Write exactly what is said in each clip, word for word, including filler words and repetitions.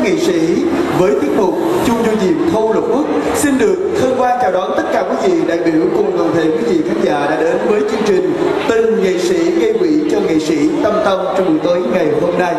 nghệ sĩ với tiết mục Chung Vô Diệm Thâu Lục Quốc. Xin được hân hoan chào đón tất cả quý vị đại biểu cùng toàn thể quý vị khán giả đã đến với chương trình Tình Nghệ Sĩ gây quỹ cho nghệ sĩ Tâm Tâm trong buổi tối ngày hôm nay.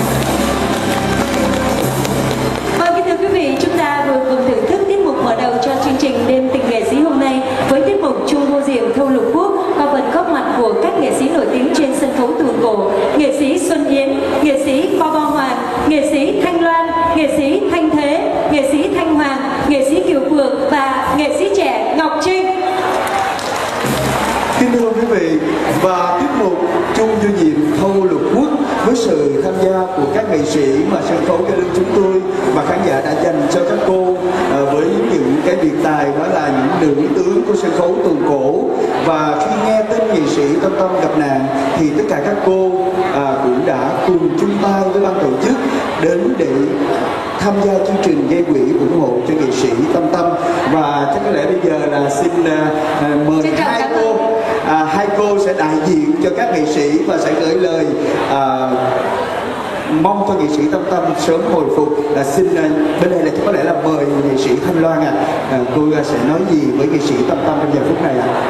Vâng, kính thưa quý vị, chúng ta vừa cùng thưởng thức tiết mục mở đầu cho chương trình Đêm Tình Nghệ Sĩ hôm nay với tiết mục Chung Vô Diệm Thâu Lục Quốc qua phần góp mặt của các nghệ sĩ nổi tiếng trên sân khấu tuồng cổ: nghệ sĩ Xuân Yến, nghệ sĩ Bo Bo Hoàng, nghệ sĩ Thanh Loan, nghệ sĩ Thanh Thế, nghệ sĩ Thanh Hoàng, nghệ sĩ Kiều Phượng và nghệ sĩ trẻ Ngọc Trinh. Kính thưa quý vị, và tiết mục Chung Vô Diệm Thâu Lục Quốc với sự tham gia của các nghệ sĩ mà sân khấu cho đến chúng tôi và khán giả đã dành cho các cô à, với những cái biệt tài đó là những nữ tướng của sân khấu tuồng cổ. Và khi nghe tên nghệ sĩ Tâm Tâm gặp nạn thì tất cả các cô à, cũng đã cùng chung tay với ban tổ chức đến để tham gia chương trình gây quỹ ủng hộ cho nghệ sĩ Tâm Tâm. Và chắc có lẽ bây giờ là xin à, mời hai cô à, hai cô sẽ đại diện cho các nghệ sĩ và sẽ gửi lời à, mong cho nghệ sĩ Tâm Tâm sớm hồi phục. Là xin à, bên đây là có lẽ là mời nghệ sĩ Thanh Loan ạ. À. À, cô sẽ nói gì với nghệ sĩ Tâm Tâm trong giờ phút này ạ? À?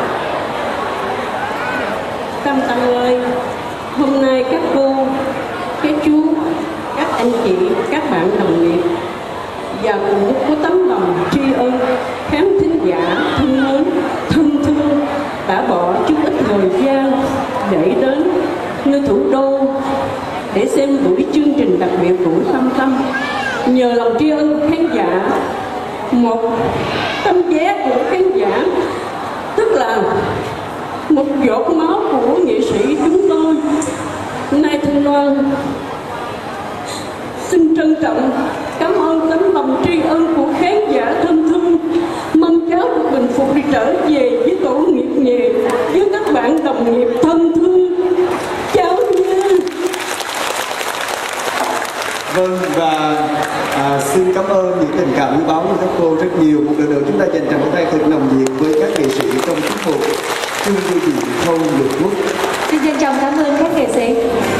Tâm Tâm ơi, hôm nay các cô, các chú, các anh chị, các bạn đồng nghiệp và cùng lúc có tấm lòng tri ân khán thính giả thân mến, thân thương đã bỏ chút ít thời gian để đến nơi thủ đô để xem buổi chương trình đặc biệt của Tâm Tâm. Nhờ lòng tri ân của khán giả, một tấm vé của khán giả, tức là một giọt máu của nghệ sĩ chúng tôi. Nay Thanh Loan xin trân trọng cảm ơn tấm lòng tri ân của khán giả thân thương. Mong cháu được bình phục để trở về với tổ nghiệp nghề, với các bạn đồng nghiệp thân thương. Cháu nha. Vâng, và à, xin cảm ơn những tình cảm quý báu của các cô rất nhiều. Một lần nữa chúng ta dành tràng một tay thật nồng nhiệt với các nghệ sĩ trong tiết mục Chung Vô Diệm Thâu Lục Quốc. Xin trân trọng cảm ơn các nghệ sĩ.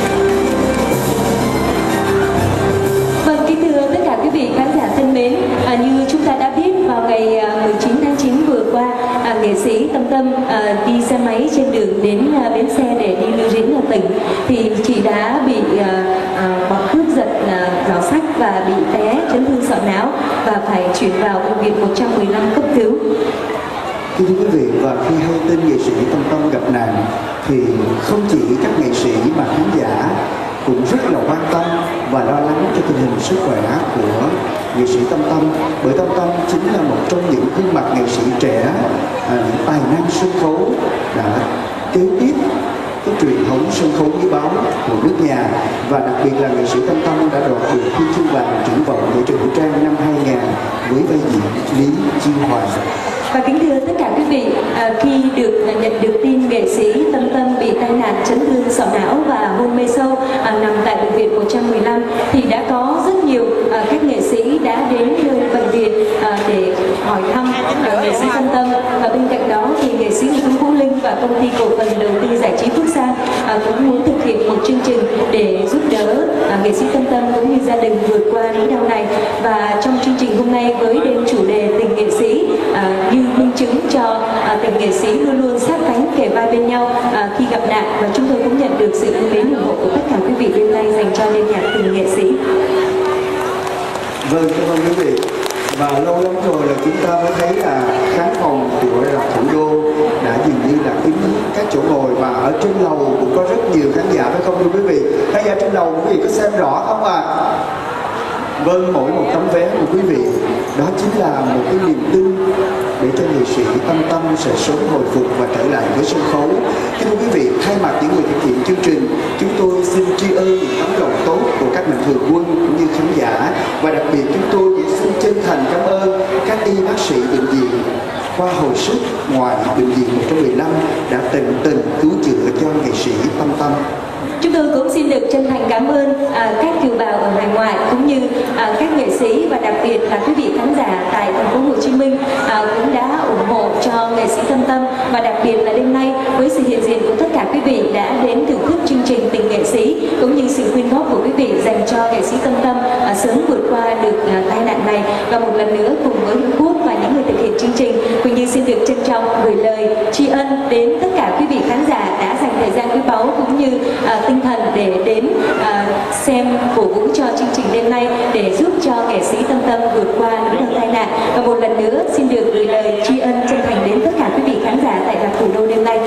Vâng, kính thưa tất cả quý vị khán giả thân mến, à, như chúng ta đã biết vào ngày à, mười chín tháng chín vừa qua, à, nghệ sĩ Tâm Tâm à, đi xe máy trên đường đến à, bến xe để đi lưu diễn ở tỉnh thì chị đã bị à, à, bọn cướp giật à, giỏ sách và bị té chấn thương sọ não và phải chuyển vào bệnh viện một trăm mười lăm cấp cứu. Thưa quý vị, và khi hay tin nghệ sĩ Tâm Tâm gặp nạn thì không chỉ các nghệ sĩ mà khán giả cũng rất là quan tâm và lo lắng cho tình hình sức khỏe của nghệ sĩ Tâm Tâm, bởi Tâm Tâm chính là một trong những gương mặt nghệ sĩ trẻ, à, những tài năng sân khấu đã kế tiếp cái truyền thống sân khấu quý báu của nước nhà, và đặc biệt là nghệ sĩ Tâm Tâm đã đoạt được huy chương vàng triển vọng của Trường Vũ Trang năm hai nghìn với vai diễn Lý Chi Hoàng. Và kính thưa tất cả quý vị, à, khi được à, nhận được tin nghệ sĩ Tâm Tâm bị tai nạn chấn thương sọ não và hôn mê sâu à, nằm tại bệnh viện một trăm mười lăm thì đã có rất nhiều à, các nghệ sĩ đã đến nơi bệnh viện à, để hỏi thăm à, nghệ sĩ Tâm Tâm. Và bên cạnh đó thì nghệ sĩ ưu tú Vũ Linh và công ty cổ phần đầu tư giải trí Phước Sang à, cũng muốn thực hiện một chương trình để giúp đỡ à, nghệ sĩ Tâm Tâm cũng như gia đình vượt qua nỗi đau này. Và trong chương trình hôm nay với đêm chủ đề Tình Nghệ Sĩ, à, như minh chứng cho à, tình nghệ sĩ luôn luôn sát cánh kề vai bên nhau à, khi gặp nạn, và chúng tôi cũng nhận được sự yêu mến ủng hộ của tất cả quý vị đêm nay dành cho đêm nhạc Tình Nghệ Sĩ. Vâng, cảm ơn quý vị. Và lâu lắm rồi là chúng ta mới thấy là khán phòng của thủ đô đã dường như là kín các chỗ ngồi, và ở trên lầu cũng có rất nhiều khán giả, phải không thưa quý vị? Khán giả trên lầu quý vị có xem rõ không ạ? À? Vâng, mỗi một tấm vé của quý vị đó chính là một cái niềm tin để cho nghệ sĩ Tâm Tâm sẽ sớm hồi phục và trở lại với sân khấu. Kính thưa quý vị, thay mặt những người thực hiện chương trình, chúng tôi xin tri ân những tấm lòng tốt của các mạnh thường quân cũng như khán giả, và đặc biệt chúng tôi xin chân thành cảm ơn các y bác sĩ bệnh viện khoa hồi sức ngoại bệnh viện một trăm mười lăm đã tận tình cứu chữa cho nghệ sĩ Tâm Tâm. Chúng tôi cũng xin được chân thành cảm ơn à, các kiều bào ở hải ngoại cũng như à, các nghệ sĩ, và đặc biệt là quý vị khán giả tại thành phố Hồ Chí Minh à, cũng đã ủng hộ cho nghệ sĩ Tâm Tâm. Và đặc biệt là đêm nay với sự hiện diện của tất cả quý vị đã đến thưởng thức chương trình Tình Nghệ Sĩ cũng như sự quyên góp của quý vị dành cho nghệ sĩ Tâm Tâm à, sớm vượt qua Và một lần nữa cùng với Hương Quốc và những người thực hiện chương trình, Quỳnh Như xin được trân trọng gửi lời tri ân đến tất cả quý vị khán giả đã dành thời gian quý báu cũng như à, tinh thần để đến à, xem cổ vũ cho chương trình đêm nay để giúp cho nghệ sĩ Tâm Tâm vượt qua nỗi đau tai nạn. Và một lần nữa xin được gửi lời tri ân chân thành đến tất cả quý vị khán giả tại rạp Thủ Đô đêm nay.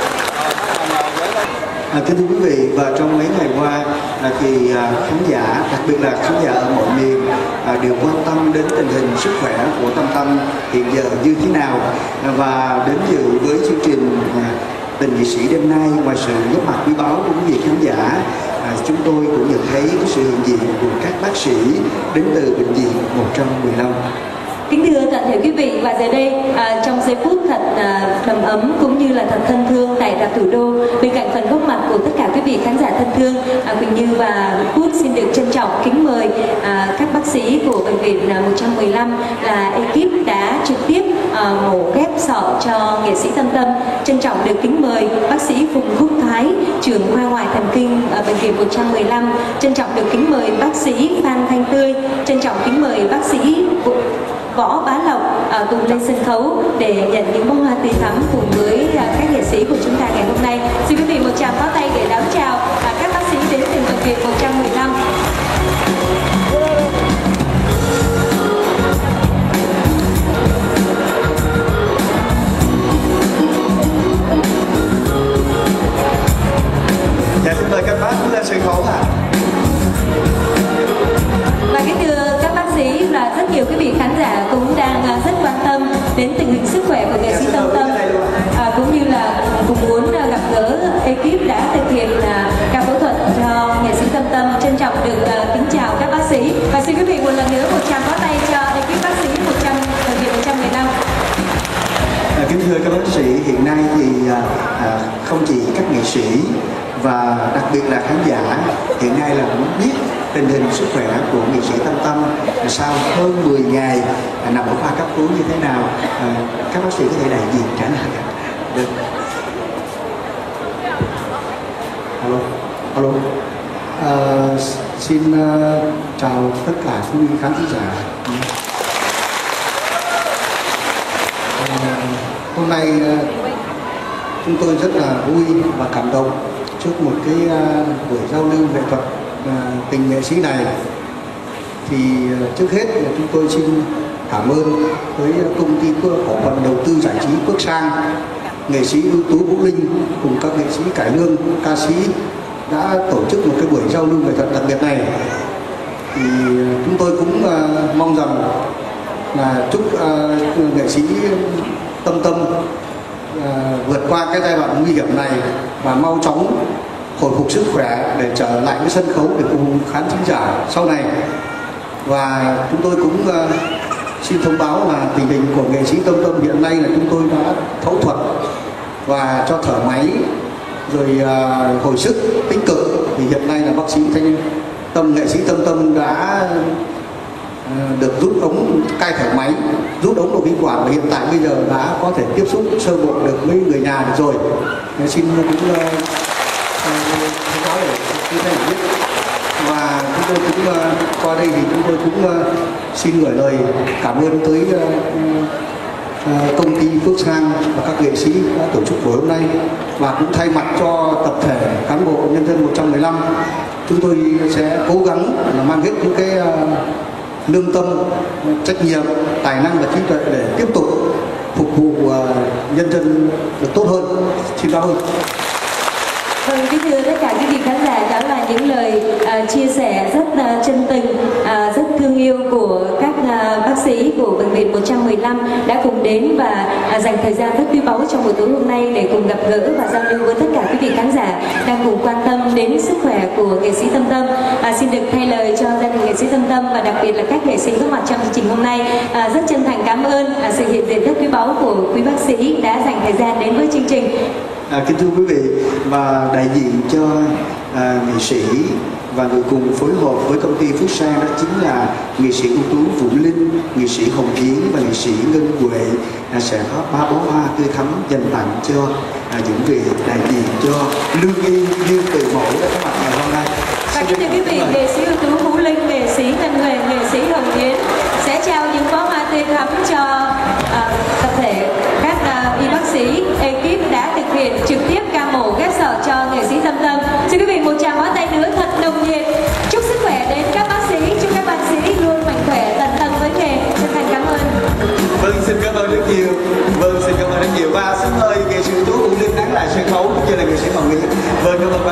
À, kính thưa quý vị, và trong mấy ngày qua à, thì à, khán giả, đặc biệt là khán giả ở mọi miền à, đều quan tâm đến tình hình sức khỏe của Tâm Tâm hiện giờ như thế nào, à, và đến dự với chương trình à, Tình Nghệ Sĩ đêm nay, ngoài sự góp mặt quý báu của quý vị khán giả, à, chúng tôi cũng nhận thấy cái sự hiện diện của các bác sĩ đến từ bệnh viện một trăm mười lăm. Kính thưa toàn thể quý vị, và giờ đây à, trong giây phút thật à, đầm ấm cũng như là thật thân thương tại rạp Thủ Đô, bên cạnh phần góp mặt của tất cả quý vị khán giả thân thương, à, Quỳnh Như và Quốc xin được trân trọng kính mời à, các bác sĩ của bệnh viện một trăm mười lăm là ekip đã trực tiếp à, mổ ghép sọ cho nghệ sĩ Tâm Tâm. Trân trọng được kính mời bác sĩ Phùng Quốc Thái, trưởng khoa ngoại thần kinh ở bệnh viện một trăm mười lăm. Trân trọng được kính mời bác sĩ Phan Thanh Tươi. Trân trọng kính mời bác sĩ Võ Bá Lộc uh, cùng lên sân khấu để nhận những bông hoa tươi thắm cùng với uh, các nghệ sĩ của chúng ta ngày hôm nay. Xin quý vị một tràng pháo tay để đón chào uh, các bác sĩ đến từ bệnh viện một trăm mười lăm. Dạ, xin mời các bác lên sân khấu ạ. Và kính thưa các bác sĩ và rất nhiều quý vị khán giả cũng đang rất quan tâm đến tình hình sức khỏe của nghệ sĩ Tâm Tâm, à, cũng như là cũng muốn gặp gỡ ekip đã thực hiện ca phẫu thuật cho nghệ sĩ Tâm Tâm. Trân trọng được kính chào các bác sĩ và xin quý vị một lần nữa một tràng pháo tay cho ekip bác sĩ một trăm bệnh viện một trăm mười lăm. À, kính thưa các bác sĩ, hiện nay thì à, không chỉ các nghệ sĩ và đặc biệt là khán giả hiện nay là muốn biết tình hình sức khỏe của nghệ sĩ Tâm Tâm sau hơn mười ngày à, nằm ở khoa cấp cứu như thế nào. À, các bác sĩ có thể đại diện trả lời được. Alo, alo. À, xin uh, chào tất cả quý khán giả. À, hôm nay uh, chúng tôi rất là vui và cảm động trước một cái uh, buổi giao lưu nghệ thuật uh, tình nghệ sĩ này. Thì uh, trước hết là chúng tôi xin cảm ơn với công ty cổ phần đầu tư giải trí Phước Sang, nghệ sĩ ưu tú Vũ Linh cùng các nghệ sĩ cải lương, ca sĩ đã tổ chức một cái buổi giao lưu nghệ thuật đặc biệt này. Thì chúng tôi cũng uh, mong rằng là chúc uh, nghệ sĩ Tâm Tâm uh, vượt qua cái giai đoạn nguy hiểm này và mau chóng hồi phục sức khỏe để trở lại với sân khấu để cùng khán thính giả sau này. Và chúng tôi cũng uh, xin thông báo là tình hình của nghệ sĩ Tâm Tâm hiện nay là chúng tôi đã phẫu thuật và cho thở máy rồi uh, hồi sức tích cực. Thì hiện nay là bác sĩ Thanh Tâm, nghệ sĩ Tâm Tâm đã uh, được rút ống cai thở máy, rút ống đầu khí quản và hiện tại bây giờ đã có thể tiếp xúc sơ bộ được với người nhà được rồi. Nên xin cũng uh, uh, nói để quý vị biết. Và chúng tôi cũng uh, qua đây thì chúng tôi cũng uh, xin gửi lời cảm ơn tới uh, uh, công ty Phước Sang và các nghệ sĩ đã tổ chức buổi hôm nay, và cũng thay mặt cho tập thể cán bộ nhân dân một trăm mười lăm, chúng tôi sẽ cố gắng là mang hết những cái uh, lương tâm, trách nhiệm, tài năng và trí tuệ để tiếp tục phục vụ uh, nhân dân được tốt hơn. Xin cảm ơn. Vâng, kính thưa tất cả quý vị khán giả, đó là những lời uh, chia sẻ rất uh, chân tình, uh, rất thương yêu của các uh, bác sĩ của bệnh viện một trăm mười lăm đã cùng đến và uh, dành thời gian rất quý báu trong buổi tối hôm nay để cùng gặp gỡ và giao lưu với tất cả quý vị khán giả đang cùng quan tâm đến sức khỏe của nghệ sĩ Tâm Tâm. Uh, xin được thay lời cho gia đình nghệ sĩ Tâm Tâm và đặc biệt là các nghệ sĩ có mặt trong chương trình hôm nay uh, rất chân thành cảm ơn uh, sự hiện diện rất quý báu của quý bác sĩ đã dành thời gian đến với chương trình. À, kính thưa quý vị, và đại diện cho à, nghệ sĩ và người cùng phối hợp với công ty Phước Sang đó chính là nghệ sĩ ưu tú Vũ Linh, nghệ sĩ Hồng Yến và nghệ sĩ Ngân Huệ à, sẽ có ba bó hoa tươi thắm dành tặng cho à, những vị đại diện cho lương y như từ mẫu đã có mặt ngày hôm nay. Và kính thưa quý vị, nghệ sĩ ưu tú Vũ Linh, nghệ sĩ Ngân Huệ, nghệ sĩ Hồng Yến sẽ trao những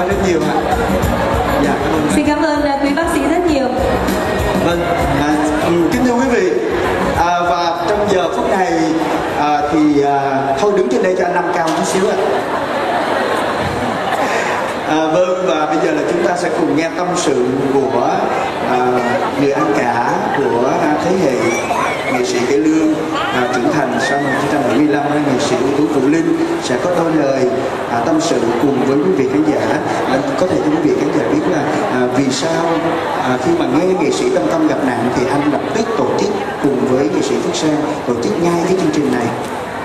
rất nhiều ạ. Dạ, cảm ơn. Xin cảm ơn quý bác sĩ rất nhiều. Vâng, à, kính thưa quý vị, à, và trong giờ phút này à, thì à, thôi đứng trên đây cho anh Năm cao chút xíu ạ. À, vâng, và bây giờ là chúng ta sẽ cùng nghe tâm sự của à, người anh cả của à, thế hệ nghệ sĩ cải lương à, trưởng thành sau năm một nghìn chín trăm bảy mươi lăm, nghệ sĩ ưu tú Vũ Linh sẽ có đôi lời à, tâm sự cùng với quý vị khán giả. À, có thể cho quý vị khán giả biết là à, vì sao à, khi mà nghe nghệ sĩ Tâm Tâm gặp nạn thì anh lập tức tổ chức cùng với nghệ sĩ Phước Sang tổ chức ngay cái chương trình này.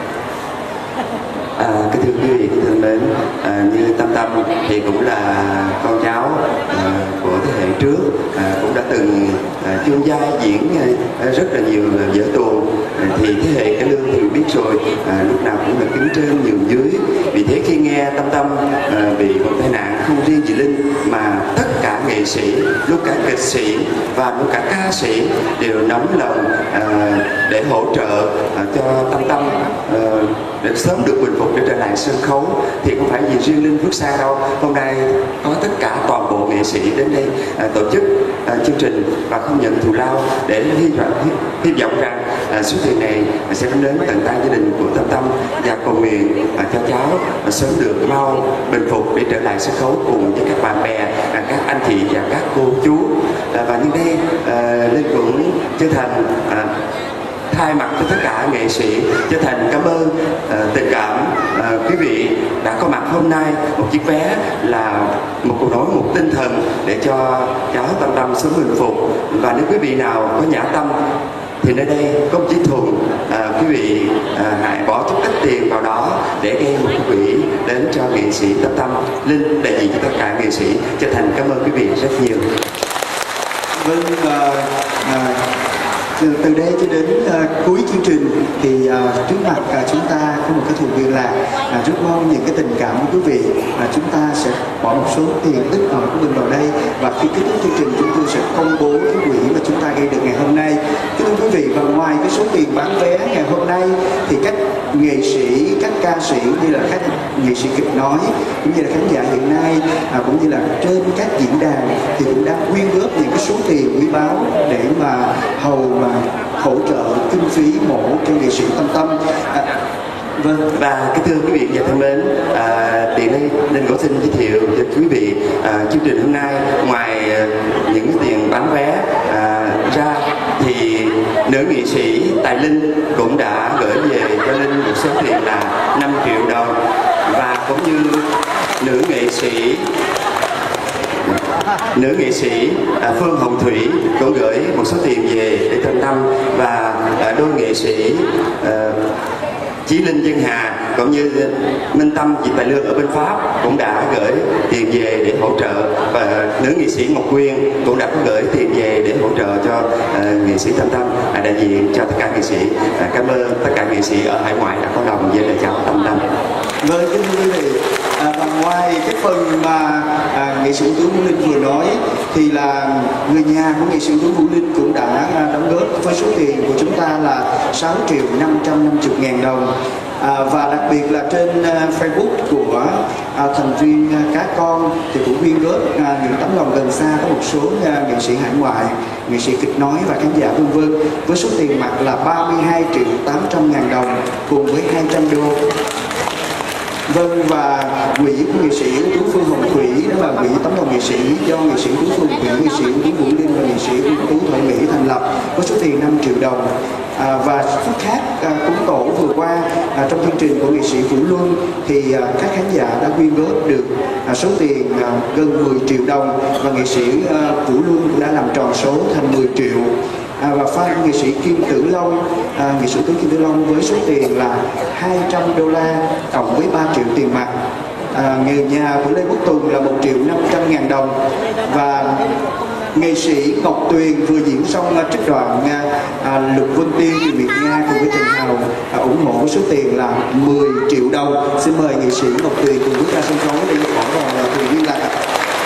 À, kính thưa quý vị thân mến, à, như Tâm Tâm thì cũng là con cháu à, của thế hệ trước, à, cũng đã từng à, chung vai diễn à, rất là nhiều vở tuồng, à, thì thế hệ cải lương thì biết rồi, à, lúc nào cũng là kính trên nhường dưới. Vì thế khi nghe Tâm Tâm à, bị một tai nạn, không riêng chị Linh mà tất cả nghệ sĩ, lúc cả kịch sĩ và lúc cả ca sĩ đều nóng lòng à, để hỗ trợ à, cho Tâm Tâm à, để sớm được bình phục để trở lại sân khấu. Thì không phải vì riêng Linh Phước Sang đâu, hôm nay có tất cả toàn bộ nghệ sĩ đến đây à, tổ chức à, chương trình và không nhận thù lao, để hy vọng hy, hy vọng rằng à, số tiền này sẽ đến tận tay gia đình của Tâm Tâm, và cầu nguyện à, cho cháu à, sớm được mau bình phục để trở lại sân khấu cùng với các bạn bè, à, các anh chị và các cô chú. À, và như đây à, Linh cũng chân thành à, thay mặt cho tất cả nghệ sĩ chân thành cảm ơn uh, tình cảm uh, quý vị đã có mặt hôm nay. Một chiếc vé là một câu nói, một tinh thần để cho cháu Tâm Tâm sớm bình phục. Và nếu quý vị nào có nhã tâm thì nơi đây có một chiếc thùng, uh, quý vị uh, hãy bỏ chút ít tiền vào đó để gây một cái quỹ đến cho nghệ sĩ Tâm Tâm. Linh đại diện cho tất cả nghệ sĩ chân thành cảm ơn quý vị rất nhiều. Vâng, uh, uh... từ đây cho đến uh, cuối chương trình thì uh, trước mặt uh, chúng ta có một cái thùng liên lạc. Uh, rất mong những cái tình cảm của quý vị uh, chúng ta sẽ bỏ một số tiền ít ỏi của mình vào đây, và khi kết thúc chương trình chúng tôi sẽ công bố cái quỹ mà chúng ta gây được ngày hôm nay. Kính thưa quý vị, và ngoài cái số tiền bán vé ngày hôm nay thì các nghệ sĩ, các ca sĩ như là các nghệ sĩ kịch nói cũng như là khán giả hiện nay uh, cũng như là trên các diễn đàn thì cũng đang quyên góp những cái số tiền quý báu để mà hầu mà hỗ trợ kinh phí mổ cho nghệ sĩ Tâm Tâm. À, vâng. Và kính thưa quý vị và thân mến, à, tiện đây Linh cũng xin giới thiệu cho quý vị à, chương trình hôm nay ngoài à, những cái tiền bán vé à, ra thì nữ nghệ sĩ Tài Linh cũng đã gửi về cho Linh một số tiền là năm triệu đồng, và cũng như nữ nghệ sĩ nữ nghệ sĩ à, Phương Hồng Thủy cũng gửi một số tiền về để Tâm Tâm, và à, đôi nghệ sĩ à, Chí Linh Dân Hà cũng như Minh Tâm chị Tài Lương ở bên Pháp cũng đã gửi tiền về để hỗ trợ, và nữ nghệ sĩ Ngọc Quyên cũng đã có gửi tiền về để hỗ trợ cho à, nghệ sĩ Tâm Tâm, à, đại diện cho tất cả nghệ sĩ. À, cảm ơn tất cả nghệ sĩ ở hải ngoại đã có lòng với lời chào Tâm Tâm. Vâng, kính thưa quý vị, à, và ngoài cái phần mà à, nghệ sĩ ưu tú Vũ Linh vừa nói thì là người nhà của nghệ sĩ ưu tú Vũ Linh cũng đã à, đóng góp với số tiền của chúng ta là sáu triệu năm trăm năm mươi ngàn đồng. À, và đặc biệt là trên uh, Facebook của uh, thành viên uh, Cá Con thì cũng quyên góp uh, những tấm lòng gần xa, có một số uh, nghệ sĩ hải ngoại, nghệ sĩ kịch nói và khán giả vân vân, với số tiền mặt là ba mươi hai triệu tám trăm ngàn đồng cùng với hai trăm đô. Vâng, và quỹ của nghệ sĩ ưu tú Phương Hồng Thủy đó là quỹ tấm lòng nghệ sĩ do nghệ sĩ ưu tú Phương Thủy, nghệ sĩ ưu tú Vũ Linh và nghệ sĩ ưu tú Thoại Mỹ thành lập với số tiền năm triệu đồng. À, và phút khác à, cúng tổ vừa qua à, trong chương trình của nghệ sĩ Vũ Luân thì à, các khán giả đã quyên góp được à, số tiền à, gần mười triệu đồng, và nghệ sĩ à, Vũ Luân cũng đã làm tròn số thành mười triệu. À, và fan nghệ sĩ Kim Tử Long, à, nghệ sĩ tướng Kim Tử Long với số tiền là hai trăm đô la cộng với ba triệu tiền mặt. À, người nhà của Lê Quốc Tùng là một triệu năm trăm ngàn đồng, và nghệ sĩ Ngọc Tuyền vừa diễn xong uh, trích đoạn uh, uh, Lục Vân Tiên từ Việt Nga cùng với Trần Hào uh, ủng hộ số tiền là mười triệu đồng. Xin mời nghệ sĩ Ngọc Tuyền cùng bước ra sân khấu để khỏi vào uh, thuyền liên lạc.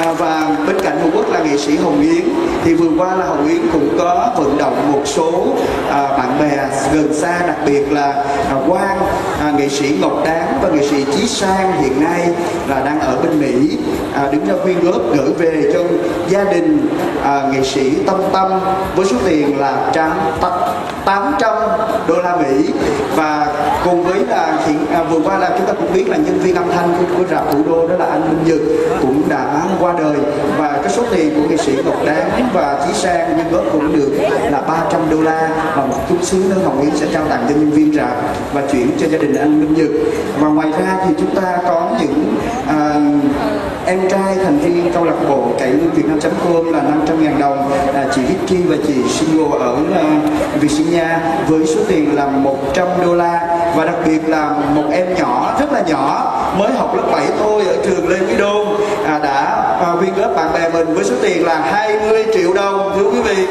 à, và bên cạnh Hữu Quốc là nghệ sĩ Hồng Yến, thì vừa qua là Hồng Yến cũng có vận động một số à, bạn bè gần xa, đặc biệt là à, Quang, à, nghệ sĩ Ngọc Đáng và nghệ sĩ Chí Sang hiện nay là đang ở bên Mỹ, à, đứng ra quyên góp gửi về cho gia đình à, nghệ sĩ Tâm Tâm với số tiền là tám trăm đô la Mỹ. Và cùng với là hiện à, vừa qua là chúng ta cũng biết là nhân viên âm thanh của, của rạp Thủ Đô đó là anh Minh Nhật cũng đã qua đời, và cái số tiền của nghệ sĩ Ngọc Đáng và Chí Sang nhân góp cũng được là ba trăm đô la, và một chút xíu nữa Hồng Yến sẽ trao tặng cho nhân viên rạp và chuyển cho gia đình anh Minh Nhật. Và ngoài ra thì chúng ta có những à, em trai thành viên câu lạc bộ cải lương Việt Nam chấm com là năm trăm ngàn đồng, à, chị Vicky và chị Single ở uh, Virginia với số tiền là một trăm đô la. Và đặc biệt là một em nhỏ rất là nhỏ mới học lớp bảy thôi ở trường Lê Quý Đôn à, đã à, quyên góp bạn bè mình với số tiền là hai mươi triệu đồng, thưa quý vị.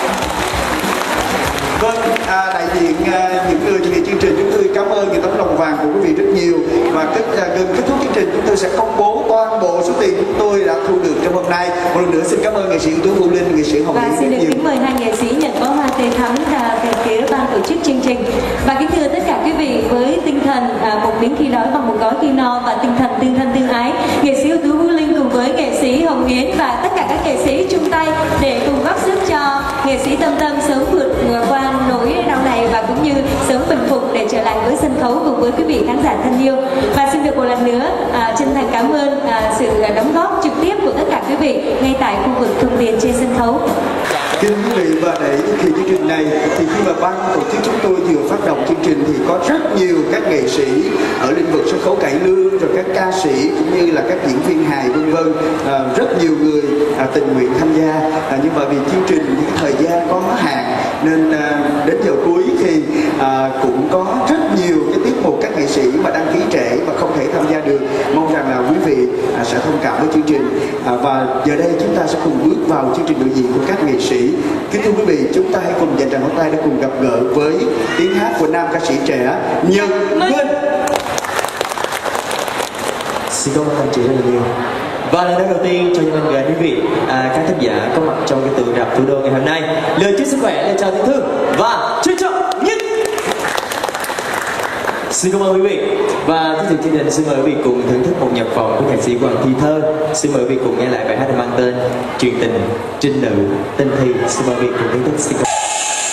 Vâng, à, đại diện à, những người thực hiện chương trình, chúng tôi cảm ơn những tấm lòng vàng của quý vị rất nhiều. Và kết, à, gần kết thúc chương trình, chúng tôi sẽ công bố toàn bộ số tiền chúng tôi đã thu được trong hôm nay. Một lần nữa xin cảm ơn nghệ sĩ ưu tú Vũ Linh, nghệ sĩ Hồng Yến. Và xin được kính mời hai nghệ sĩ nhận bó hoa tươi thắm về phía ban tổ chức chương trình. Và kính thưa tất cả quý vị, với tinh thần à, một miếng khi đói bằng một gói khi no và tinh thần tương thân tương ái, nghệ sĩ ưu tú Vũ Linh cùng với nghệ sĩ Hồng Yến và tất cả các nghệ sĩ chung tay để cùng góp sức cho nghệ sĩ Tâm Tâm sớm vượt qua nỗi đau này và cũng như sớm bình phục để trở lại với sân khấu cùng với quý vị khán giả thân yêu. Và xin được một lần nữa à, chân thành cảm ơn à, sự đóng góp trực tiếp của tất cả quý vị ngay tại khu vực thuận tiền trên sân khấu. Kính quý vị, và để thực hiện chương trình này thì khi mà ban tổ chức chúng tôi vừa phát động chương trình thì có rất nhiều các nghệ sĩ ở lĩnh vực sân khấu cải lương, rồi các ca sĩ cũng như là các diễn viên hài vân vân, à, rất nhiều người à, tình nguyện tham gia, à, nhưng mà vì chương trình những thời gian có hạn nên à, đến giờ cuối thì à, cũng có rất nhiều cái tiết mục các nghệ sĩ mà đăng ký trễ và không thể tham gia được. Mong rằng là quý vị à, sẽ thông cảm với chương trình, à, và giờ đây chúng ta sẽ cùng bước vào chương trình biểu diễn của các nghệ sĩ. Kính thưa quý vị, chúng ta hãy cùng dành tràng pháo tay để cùng gặp gỡ với tiếng hát của nam ca sĩ trẻ Nhật Minh. Xin cảm ơn anh chị rất là nhiều. Và lời nói đầu tiên cho những người quý vị à, các khán giả có mặt trong cái tượng rạp Thủ Đô ngày hôm nay, lời chúc sức khỏe, lời chào thân thương và trân trọng nhất. Xin cảm ơn quý vị. Và tiếp tục chương trình, xin mời quý vị cùng thưởng thức một nhạc phẩm của nhạc sĩ Hoàng Thi Thơ. Xin mời quý vị cùng nghe lại bài hát mang tên Truyền Tình Trinh Nữ Tinh Thi. Xin mời quý vị cùng thưởng thức. Xin cảm ơn.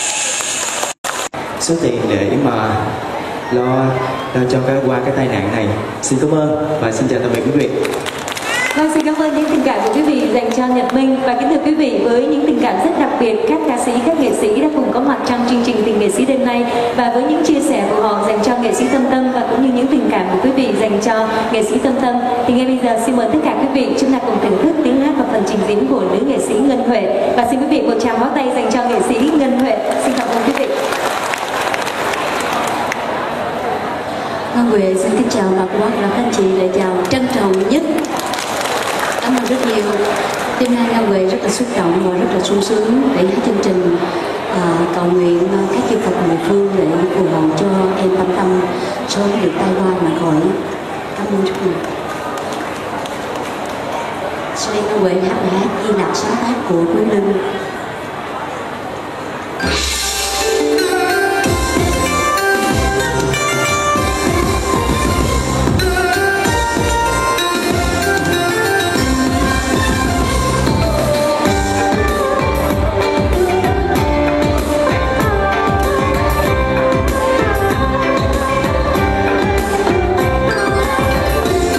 Số tiền để mà lo lo cho cái qua cái tai nạn này. Xin cảm ơn và xin chào tạm biệt quý vị. Vâng, xin cảm ơn những tình cảm của quý vị dành cho Nhật Minh. Và kính thưa quý vị, với những tình cảm rất đặc biệt, các ca sĩ, các nghệ sĩ đã cùng có mặt trong chương trình Tình Nghệ Sĩ đêm nay, và với những chia sẻ của họ dành cho nghệ sĩ Tâm Tâm và cũng như những tình cảm của quý vị dành cho nghệ sĩ Tâm Tâm, thì ngay bây giờ xin mời tất cả quý vị chúng ta cùng thưởng thức tiếng hát và phần trình diễn của nữ nghệ sĩ Ngân Huệ. Và xin quý vị một tràng pháo tay dành cho nghệ sĩ Ngân Huệ. Xin cảm ơn quý vị. Ngân Huệ xin kính chào bà Quốc và các anh chị, lời chào trân trọng nhất. Cảm ơn rất nhiều. Đêm nay Ngân Huệ rất là xúc động và rất là sung sướng để hát chương trình à, cầu nguyện các chư Phật mười phương để phù hộ cho em Tâm Tâm sớm được tai qua mà khỏi. Cảm ơn rất nhiều. Sau đây Ngân Huệ hát bài hát Di Lạc sáng tác của Quý Linh.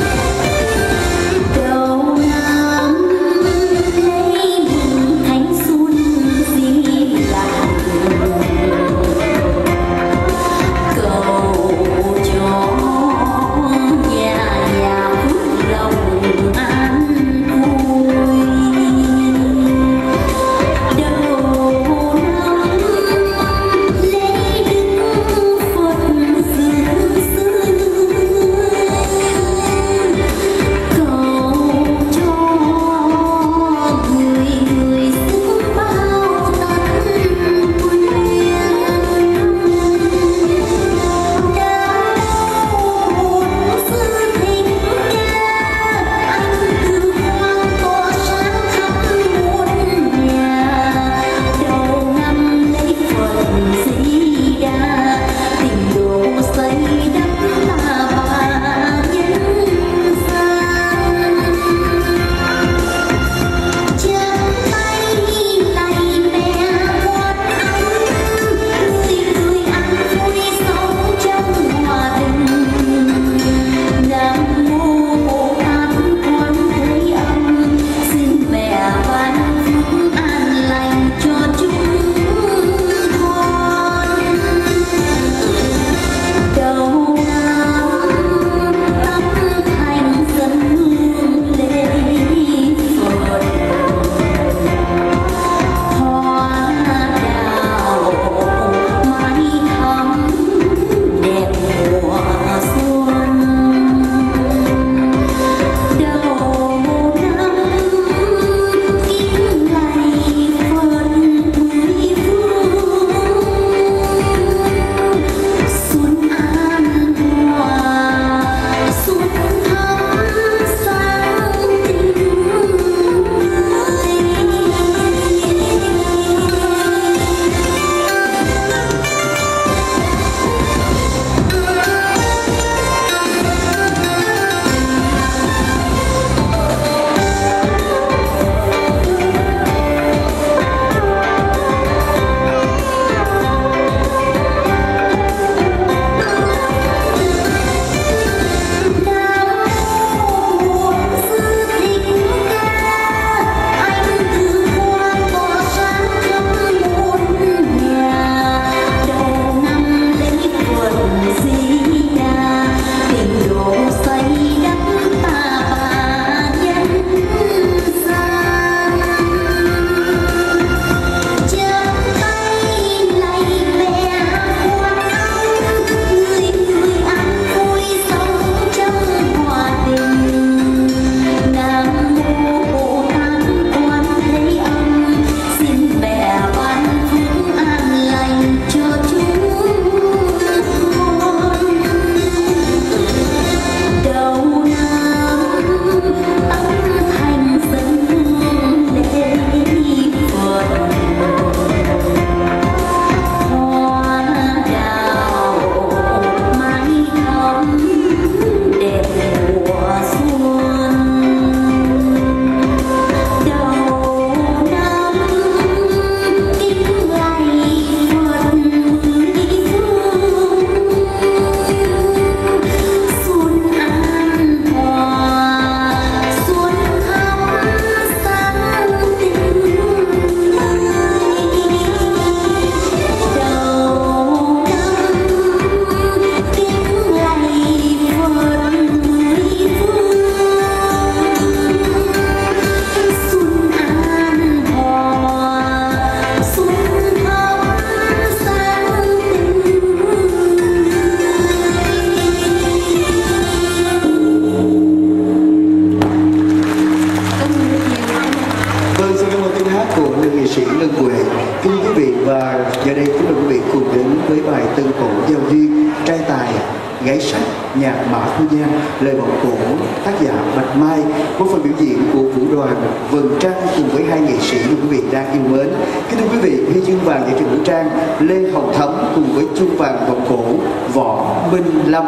Đầu năm lấy thánh xuân quý vị cùng đến với bài tân cổ giao duyên trai tài gái sắc nhạc Mã Thu Nhan, lời vọng cổ tác giả Bạch Mai, với phần biểu diễn của vũ đoàn Vầng Trăng cùng với hai nghệ sĩ mà quý vị đang yêu mến. Kính thưa quý vị, huy chương vàng giải thưởng vũ trang Lê Hồng Thấm cùng với chuông vàng vọng cổ Võ Minh Lâm.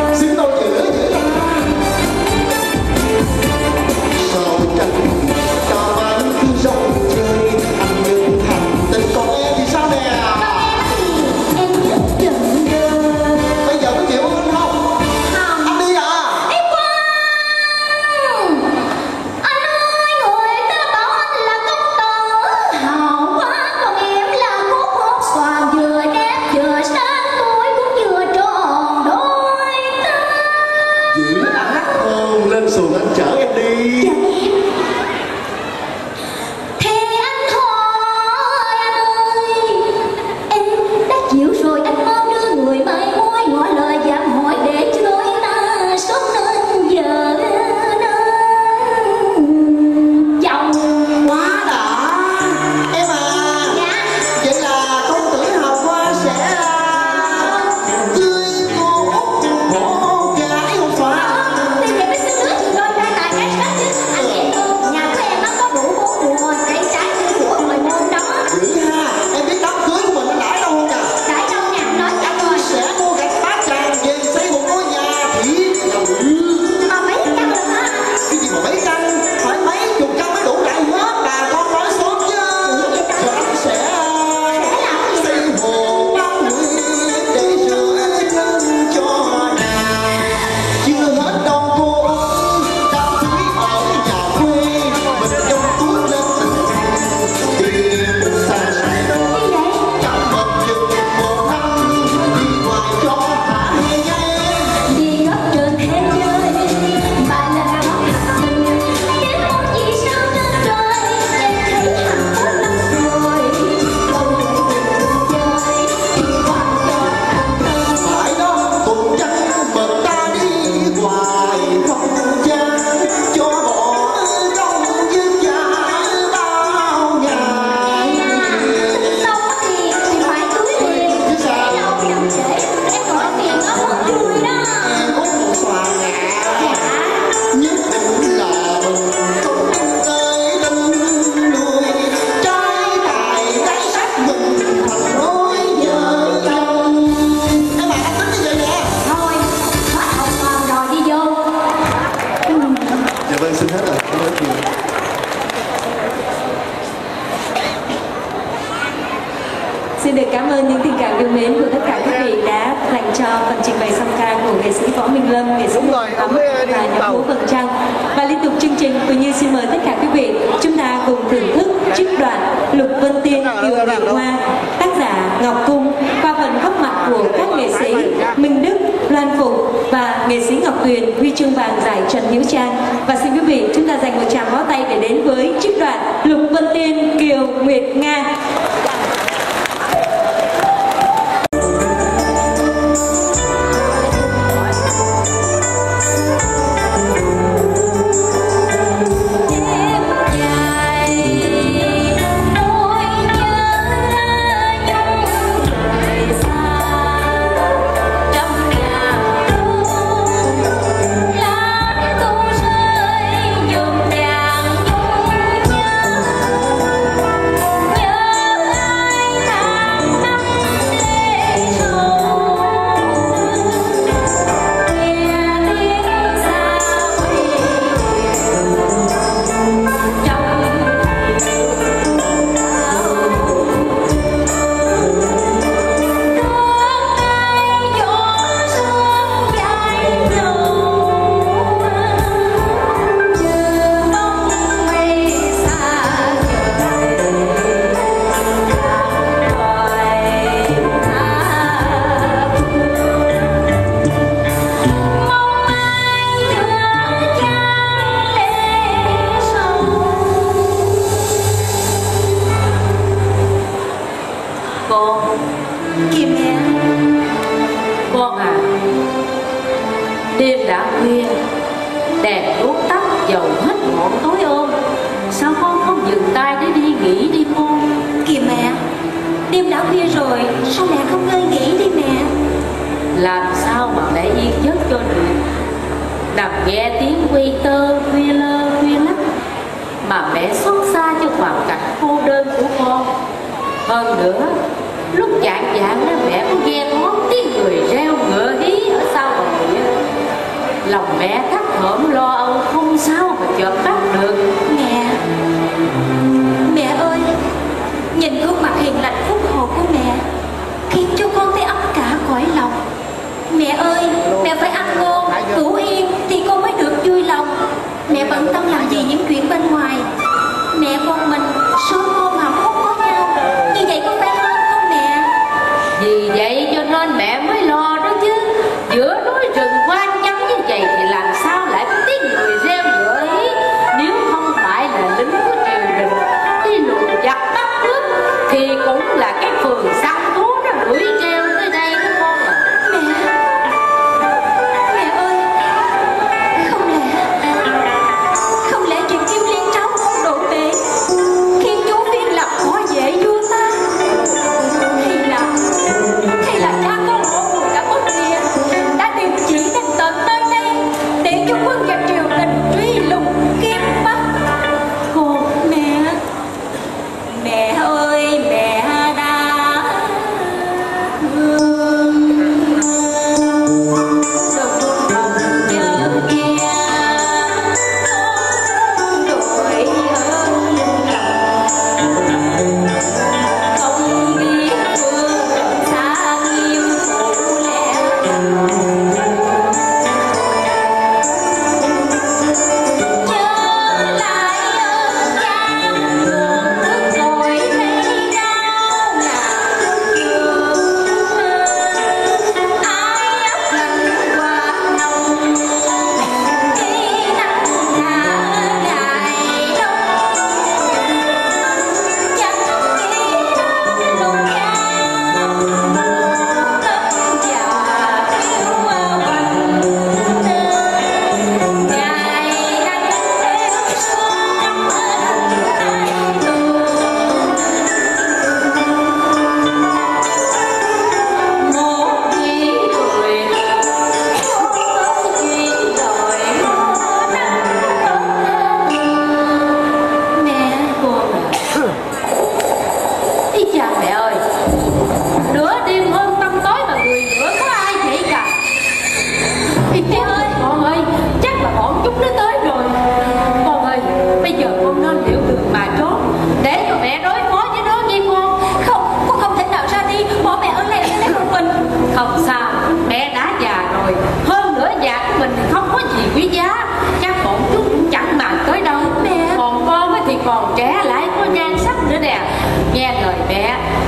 Hãy subscribe cho kênh Ghiền Mì Gõ để không bỏ lỡ xuồng anh chở em đi. Dạ em. Thế anh hỏi ơi, em đã chịu rồi anh mau đưa người mai mối ngỏ lời dạm hỏi để cho đôi ta sống nên giờ nên chồng. Quá đã em à. Dạ. Vậy là công tử Hào Hoa sẽ cưới cô Út hộ gái không phải? Thì để biết xin nước rồi ra tại cái sách chứ. Anh vậy cô, nhà của em nó có đủ bốn mùa rồi, cái trái cây của hồi môn đó. Dữ ha, em biết đám cưới của mình nó đãi đâu không nè? Đãi đâu nè, nói cho Anh rồi. sẽ mua gạch bát tràng về xây một ngôi nhà thiệt giàu. Mà mấy căn rồi hả? Cái gì mà mấy căn, phải mấy chục căn mới đủ đầy hết, bà con nói xóm chứ. Rồi anh sẽ xây hồ bao nguyện để rửa chân cho nàng. Chưa hết đâu cô ơi, đám cưới ở nhà quê, mình trong túi lên tiền xa xài. Chẳng bật chừng một năm, đi ngoài cho hả hê nhé. Đi khắp trên thế giới, bạn là có hạnh tình. Đến một vì sao trên trời, em thấy hạnh phúc lắm rồi. Lâu ngày cùng chơi, thì quan cho hạnh tình. Phải đó, cùng chắc bật ta đi hoài không chán, cho bỏ công dư dãi bao ngày. Xong thì thì phải cưới liền. Để lâu chậm trễ, em gọi tiền nó mất vui đó. Em út xoàn ạ, nhất định là mình cùng tới lưng đuôi, trái tài trái sách mình thành đôi vợ chồng. Em bạn anh tính như vậy nè. Thôi, hết hậu còn rồi đi vô. Dạ vâng, xin hết rồi. Cảm ơn nhiều. Xin được cảm ơn những tình cảm yêu mến của tất cả quý vị đã dành cho phần trình bày song ca của nghệ sĩ Võ Minh Lâm, nghệ sĩ Nguyễn Thắm và nhóm múa Vầng Trăng. Và liên tục chương trình, Quỳnh Như xin mời tất cả quý vị chúng ta cùng thưởng thức trích đoạn Lục Vân Tiên Kiều Nguyệt Hoa, tác giả Ngọc Cung, qua phần góp mặt của các nghệ sĩ Minh Đức, Loan Phục và nghệ sĩ Ngọc Tuyền, huy chương vàng giải Trần Hiếu Trang. Và xin quý vị chúng ta dành một tràng pháo tay để đến với trích đoạn Lục Vân Tiên Kiều Nguyệt Nga. Kim Nga, con à, đêm đã khuya, đèn đuốc tắt, dầu hết ngọn tối ôm, sao con không dừng tay để đi nghỉ đi con? Kìa mẹ, đêm đã khuya rồi, sao mẹ không ngơi nghỉ đi mẹ? Làm sao mà mẹ yên giấc cho được? Nằm nghe tiếng quay tơ khuya lơ khuya lắc, mà mẹ xót xa cho hoàn cảnh cô đơn của con. Hơn nữa, lúc chạng vạng đó mẹ có nghe ngót tiếng người reo ngựa hí ở sau bờ biển. Lòng mẹ thấp thỏm lo âu không sao mà chợp tắt được. Mẹ, mẹ ơi, nhìn gương mặt hiền lành phúc hậu của mẹ khiến cho con thấy ấm cả cõi lòng. Mẹ ơi, mẹ phải ăn ngon, ngủ yên thì con mới được vui lòng. Mẹ bận tâm làm gì những chuyện bên ngoài. Mẹ con mình sớm hôm hạnh phúc có nhau, như vậy có phải hơn không mẹ? Vì vậy cho nên mẹ mới lo đó chứ. Giữa núi rừng hoang vắng như vậy thì làm sao lại có tiếng người reo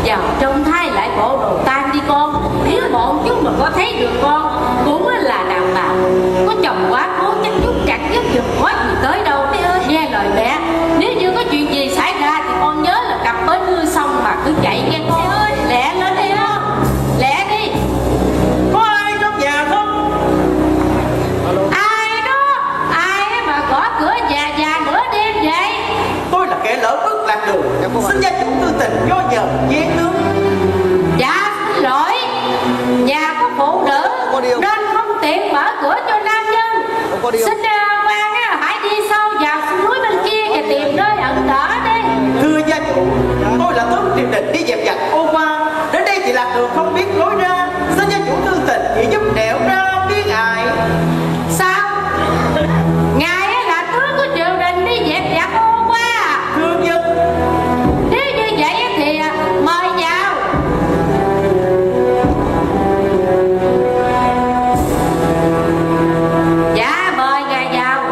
vào trong thay lại bộ đồ tan đi con. Nếu bọn chúng mà có thấy được con cũng là đàn bà có chồng quá cố, chắc chúng chẳng giúp được có gì tới đâu. Mẹ ơi, nghe lời mẹ, nếu như có chuyện gì xảy ra thì con nhớ là cặp bến mưa xong mà cứ chạy nghe con. Mẹ ơi, lẹ lên đi không, lẹ đi. Có ai trong nhà không? Ai đó, ai mà gõ cửa già già nửa đêm vậy? Tôi là kẻ lỡ bước lạc đường, xin gia chủ tư tình cho nhờ vé nước. Dạ xin lỗi, nhà có phụ nữ nên không tiện mở cửa cho nam nhân. Xin uh, quan á, hãy đi sâu vào núi bên kia và tìm nơi ẩn đỡ đi. Thưa gia chủ, tôi là tướng triều đình đi dẹp giặt ô qua, đến đây thì lạc đường không biết lối ra, xin gia chủ tư tình chỉ giúp đẻo ra tiếng ai. Sao? Ngài á là tướng của triều đình đi dẹp giặt ô qua à? Thưa dân. Nếu như vậy thì uh, mời vào. Dạ mời ngài vào.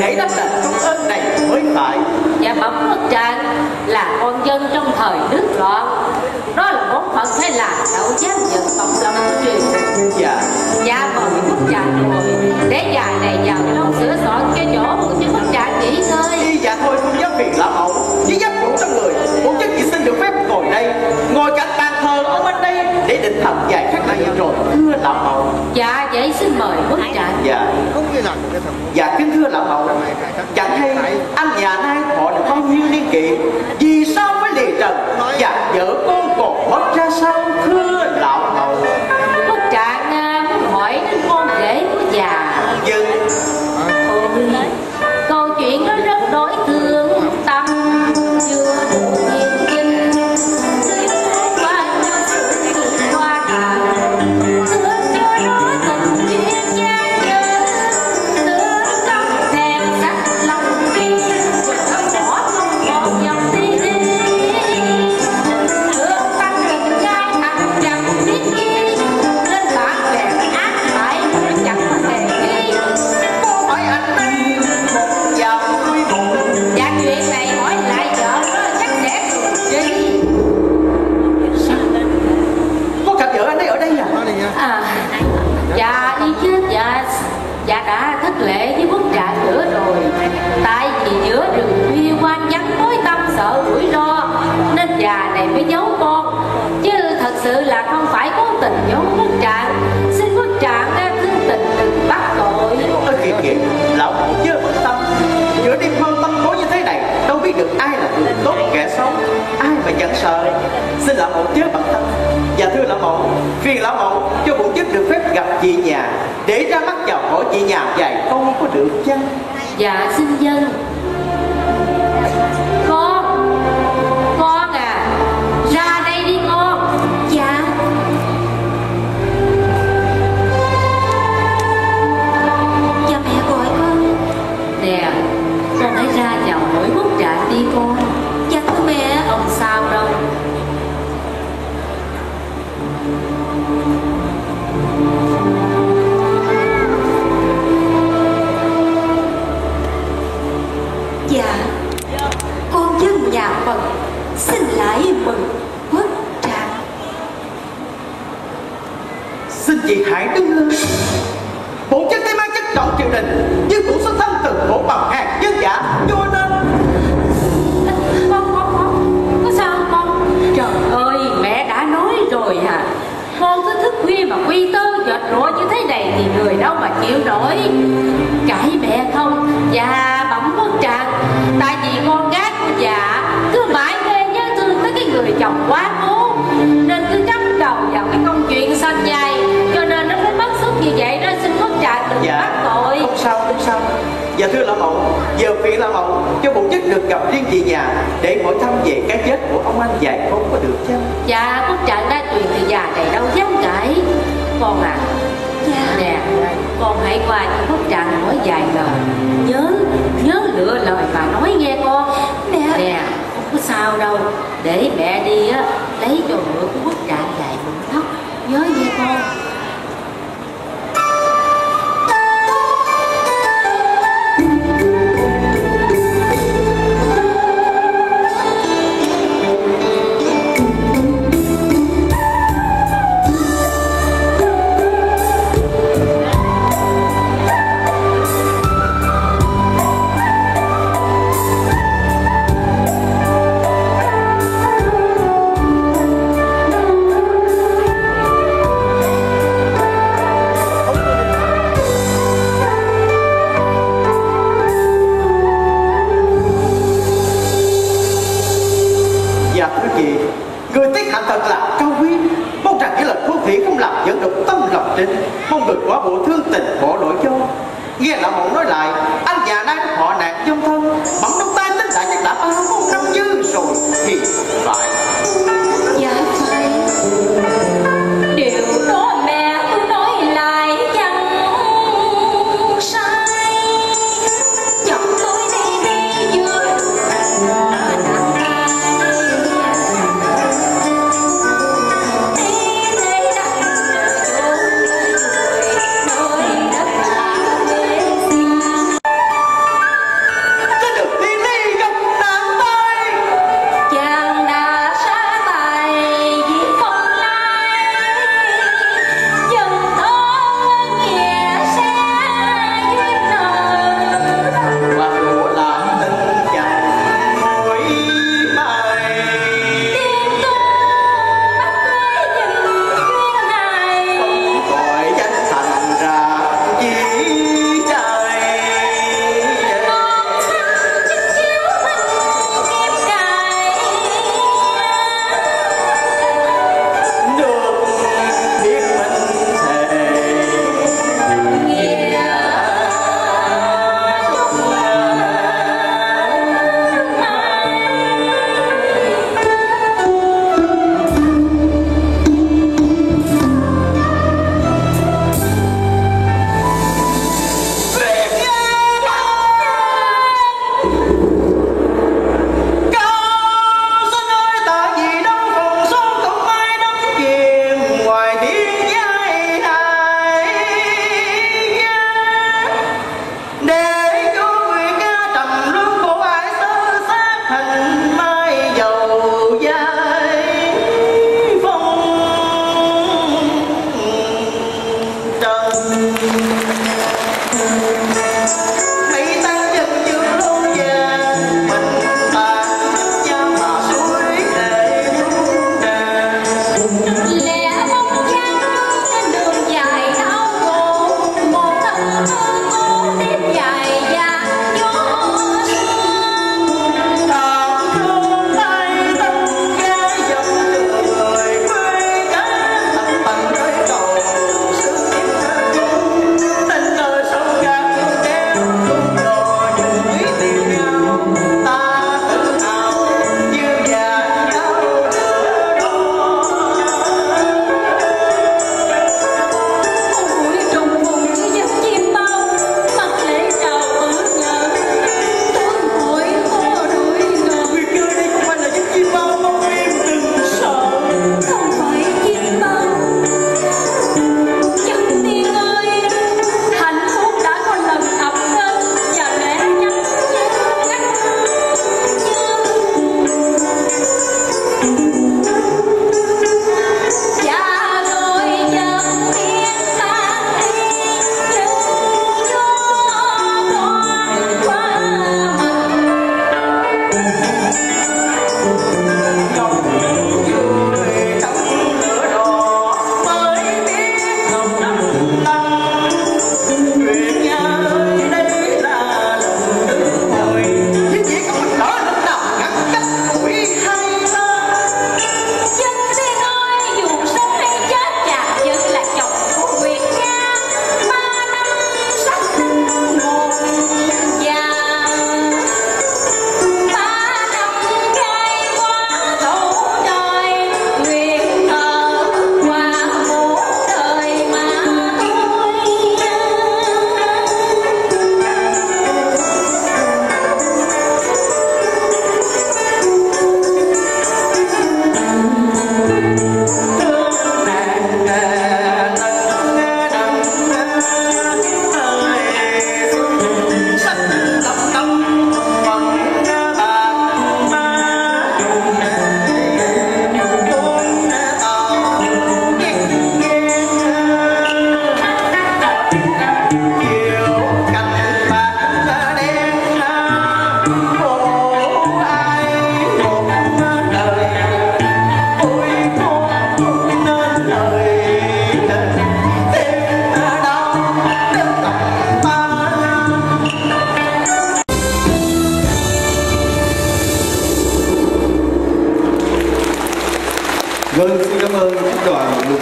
để đáp đền công ơn này mới phải. Dạ bẩm quốc trạng, là con dân trong thời nước loạn, đó là bổn phận phải làm, đâu dám nhận cộng lòng của truyền. Dạ. Dạ mời quốc trạng ngồi, để già này vào trong sửa soạn cái chỗ cho quốc trạng nghỉ ngơi. Đi dạ thôi không dám phiền lão hậu, với giấc ngủ trong người, bổn chức chỉ xin được phép ngồi đây, ngồi cạnh bàn thờ ở bên đây để định thần vài phép này rồi thưa lão hậu. Dạ vậy xin mời quốc trạng. Dạ. Dạ kính thưa lão hậu, chẳng hay anh nhà nay họ được bao nhiêu niên kỷ, vì sao phải lìa trần, và vợ con còn mất ra sao thưa lão hậu. Quốc trạng muốn hỏi đến con rể của già. Dừng. Ôi, câu chuyện nó rất đối thương tâm, chưa đủ yên kinh qua qua cả xưa chưa nói tình duyên gian dở, xưa trong thèm sắc lòng đi bỏ không còn dòng đi đi, xưa tăng tình trai thằng chẳng biết gì nên bạn bè ác hại chẳng hề ghi. Có phải anh đây một vào vui buồn? Dạ chuyện này hỏi lại vợ nó chắc sẽ đi. Có gặp vợ anh ấy ở đây à? À, dạ đi chứ, dạ dạ đã thất lễ với quốc trạng nữa rồi. Tại vì giữa rừng khuya quan vắng tối tăm sợ rủi ro nên già này mới giấu con, chứ thật sự là không phải cố tình giấu quốc trạng. Xin quốc trạng ra thương tình đừng bắt tội. Ơ kìa kìa, lão hậu chớ bận tâm, giữa đêm hoang tâm tối như thế này đâu biết được ai là người tốt kẻ xấu, ai mà chẳng sợ. Xin lão hậu chớ bận tâm. Dạ thưa lão hậu, phiền lão hậu cho bổn chức được phép gặp chị nhà để ra mắt chào hỏi chị nhà vài câu có được chăng? Dạ xin dân. Con Con à, ra đây đi con. Dạ. Dạ mẹ gọi con. Nè, con hãy ra chào hỏi quốc trạng đi con. Dạ thưa mẹ. Không sao đâu. Dạ. Con dân nhà Phật xin lại mừng quốc trạng. Xin chị hãy đứng lên. Bổn chức thấy mang chất trọng triều đình, nhưng cũng xuất thân từ khổ bằng hàng dân giả, cho nên Con, con, con, có sao không con? Trời ơi, mẹ đã nói rồi hả? Con cứ thức khuya mà quy tơ dệt rụa như thế này thì người đâu mà chịu nổi. Cãi mẹ không? Dạ bẩm quốc trạng, tại vì con gái của già cứ mãi mê nhớ thương tới cái người chồng quá cố, nên cứ cắm đầu vào cái công chuyện xanh nhai, cho nên nó phải mất sức như vậy đó. Xin quốc trạng đừng dạ, bắt tội. không sao, không sao. Dạ thưa lão hậu, giờ phiền lão hậu cho bổn chức được gặp riêng chị nhà để hỏi thăm về cái chết của ông anh vài câu có được chăng? Dạ quốc trạng đã truyền thì già này đâu dám cãi. Con à, Dạ. nè, con hãy qua cho quốc trạng hỏi vài lời, nhớ nhớ lựa lời mà nói nghe con. Mẹ. Nè, không có sao đâu, để mẹ đi á lấy cho mượn của quốc trạng vài bụng tóc, nhớ nghe con. Dạ thưa chị, người tiết hạnh thật là cao quý, mong rằng cái lời thô thiển không làm dẫn động tâm lòng trinh, mong người quả bộ thương tình bỏ lỗi cho. Nghe lão hậu nói lại, anh già nay họ nạn trong thân, bấm đống tay tính lại chắc đã ba bốn năm dư rồi thì phải. Dạ phải. Điều đó mẹ tôi nói lại chẳng sai. Chồng tôi đi đi vừa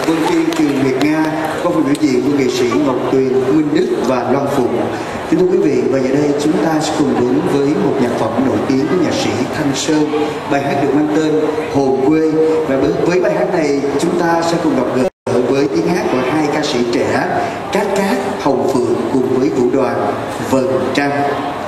Vân Phi, Trường Nguyệt Nga, qua phần biểu diễn của nghệ sĩ Ngọc Tuyền, Minh Đức và Loan Phụng. Kính thưa quý vị, và giờ đây chúng ta sẽ cùng đến với một nhạc phẩm nổi tiếng của nhạc sĩ Thanh Sơn. Bài hát được mang tên Hồn Quê, và với bài hát này chúng ta sẽ cùng gặp gỡ với tiếng hát của hai ca sĩ trẻ Cát Cát, Hồng Phượng cùng với vũ đoàn Vầng Trăng.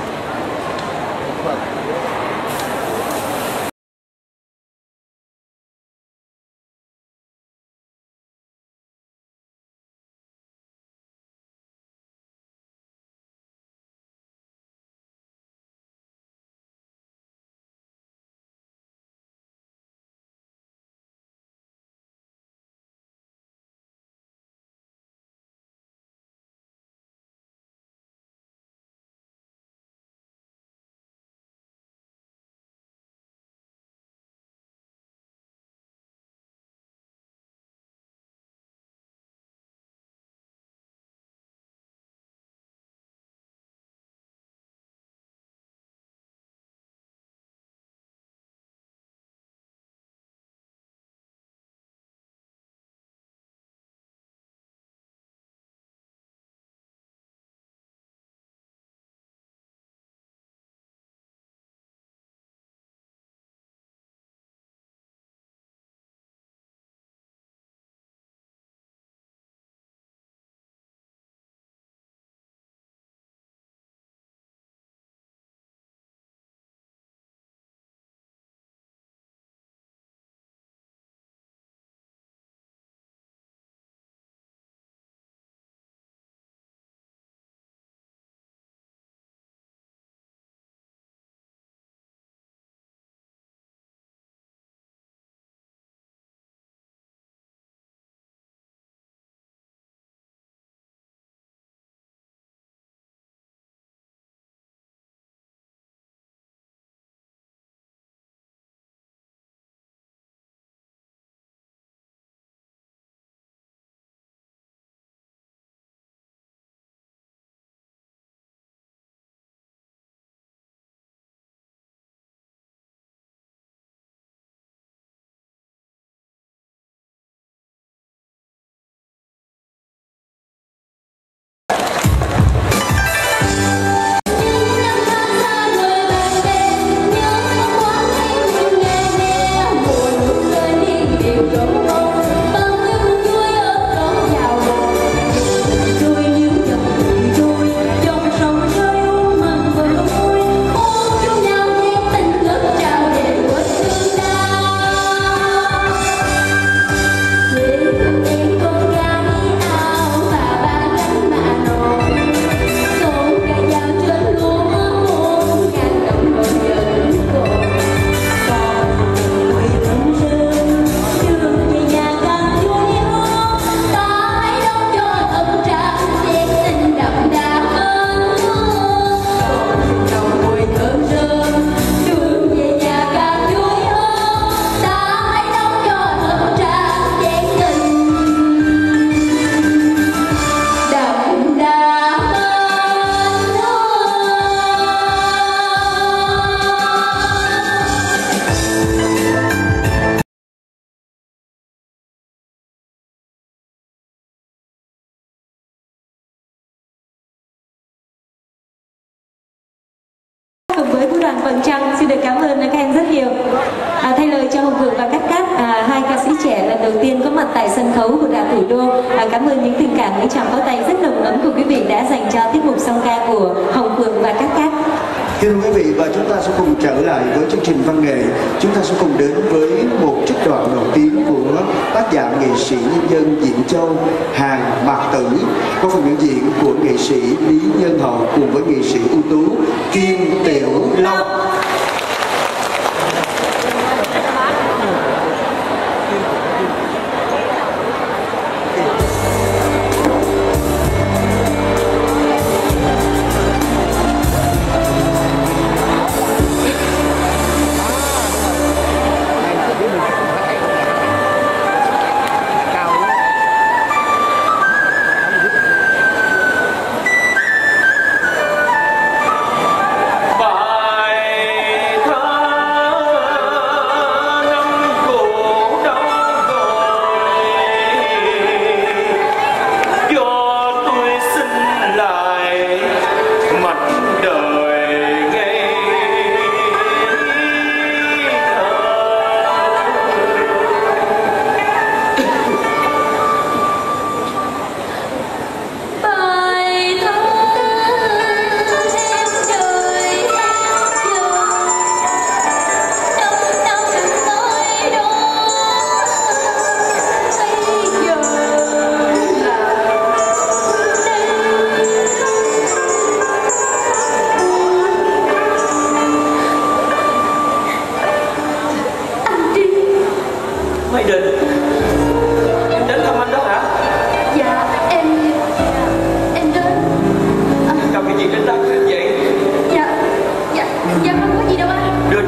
Cùng với vũ đoàn Vầng Trăng, xin được cảm ơn các em rất nhiều. À, thay lời cho Hồng Phượng và Cát Cát, à, hai ca sĩ trẻ lần đầu tiên có mặt tại sân khấu của Đà Thủ Đô. À, cảm ơn những tình cảm, những tràng pháo tay rất nồng ấm của quý vị đã dành cho tiết mục song ca của Hồng Phượng và Cát Cát. Thưa quý vị, và chúng ta sẽ cùng trở lại với chương trình văn nghệ. Chúng ta sẽ cùng đến với một trích đoạn nổi tiếng của tác giả nghệ sĩ nhân dân Diễn Châu, Hàng Mạc Tử, có phần biểu diễn của nghệ sĩ Lý Nhân Hậu cùng với nghệ sĩ ưu tú Kim Tiểu Long.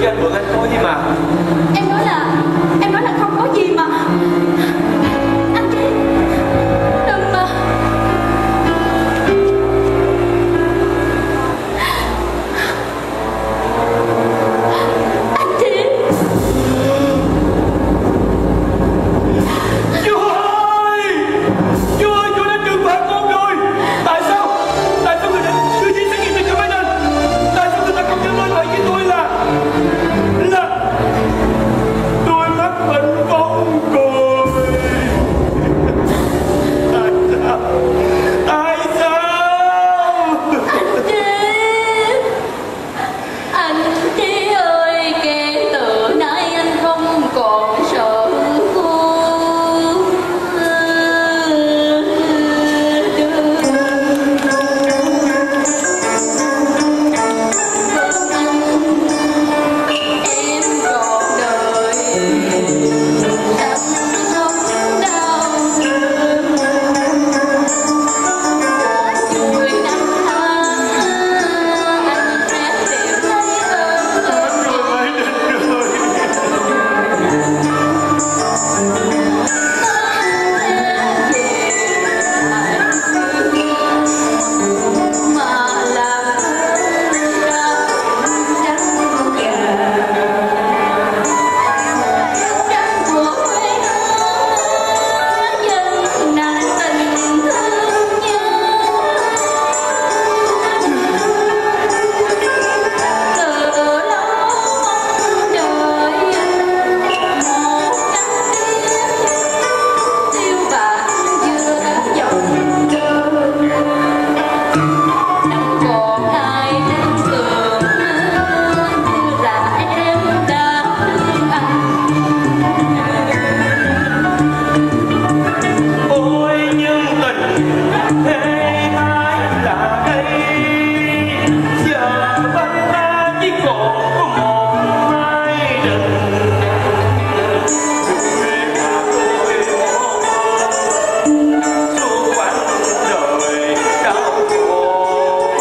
anh mượn anh coi đi mà. Em nói là Em nói là không có gì mà. Anh Trí, đừng mà. Anh Trí. Chúa ơi, Chúa ơi, Chúa đã trừng phạt con rồi. Tại sao? Tại sao người đã đưa giấy xét nghiệm này cho mấy anh? Tại sao người ta không dám nói lại với tôi là là tôi mắc bệnh phong cùi? Tại sao? Tại sao? Anh Trí, anh Trí ơi, kể từ nay anh không còn sợ cô. Em trọn đời anh không đau thương. Chuỗi năm tháng anh sẽ tìm thấy ơn ơn Phải đến rồi. mà làm ra trắng gà trắng của quê hương dân nặng tình thương nhau. Từ lâu mong đợi một cánh tiên tiêu bạc giữa dòng đời. Chẳng còn ai đến tưởng như là em đã thương anh. Ôi nhân tình thế thái là đây, giờ bên ta chỉ còn có một mái đình. Suốt quãng đời đau khổ,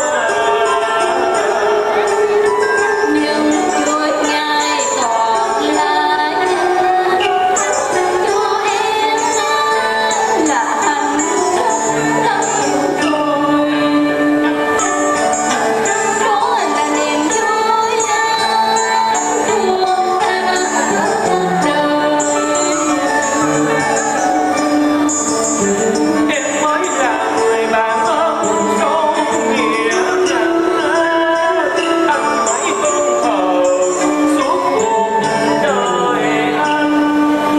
Nhưng chuỗi ngày còn lại cho em là hạnh phúc lắm rồi. Đó là niềm vui của ta đời. em mới là người bạn ơn sâu nghĩa nặng. Anh hãy tôn thờ suốt cuộc đời anh.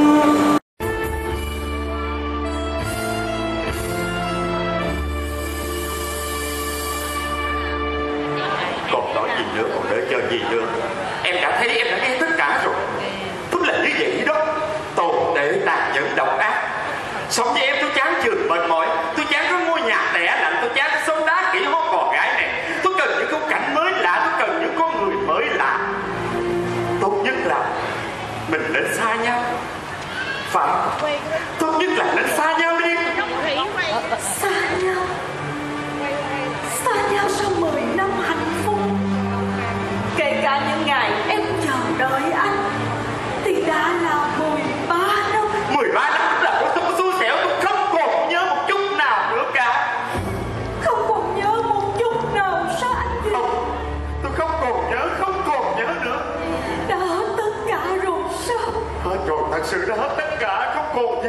Còn nói gì nữa, còn đợi chờ gì nữa? Em đã thấy, em đã nghe tất cả rồi. Tức là như vậy đó, tồi tệ, tàn nhẫn, độc ác. Sống với em tôi chán chường mệt mỏi. Tôi chán cái ngôi nhà tẻ lạnh. Tôi chán cái sống đá kỹ hốt cò gái này. Tôi cần những khung cảnh mới lạ. Tôi cần những con người mới lạ. Tốt nhất là mình nên xa nhau. Phải, tốt nhất là nên xa nhau đi. Xa nhau, xa nhau sau mười năm hạnh phúc. Kể cả những ngày em chờ đợi anh thì đã là mười ba năm. Mười ba năm là của tôi xui xẻo. Tôi không còn nhớ một chút nào nữa cả. Không còn nhớ một chút nào sao anh Duy? Không, tôi không còn nhớ, không còn nhớ nữa. Đã hết tất cả rồi sao? Hết rồi, thật sự đã hết tất cả, không còn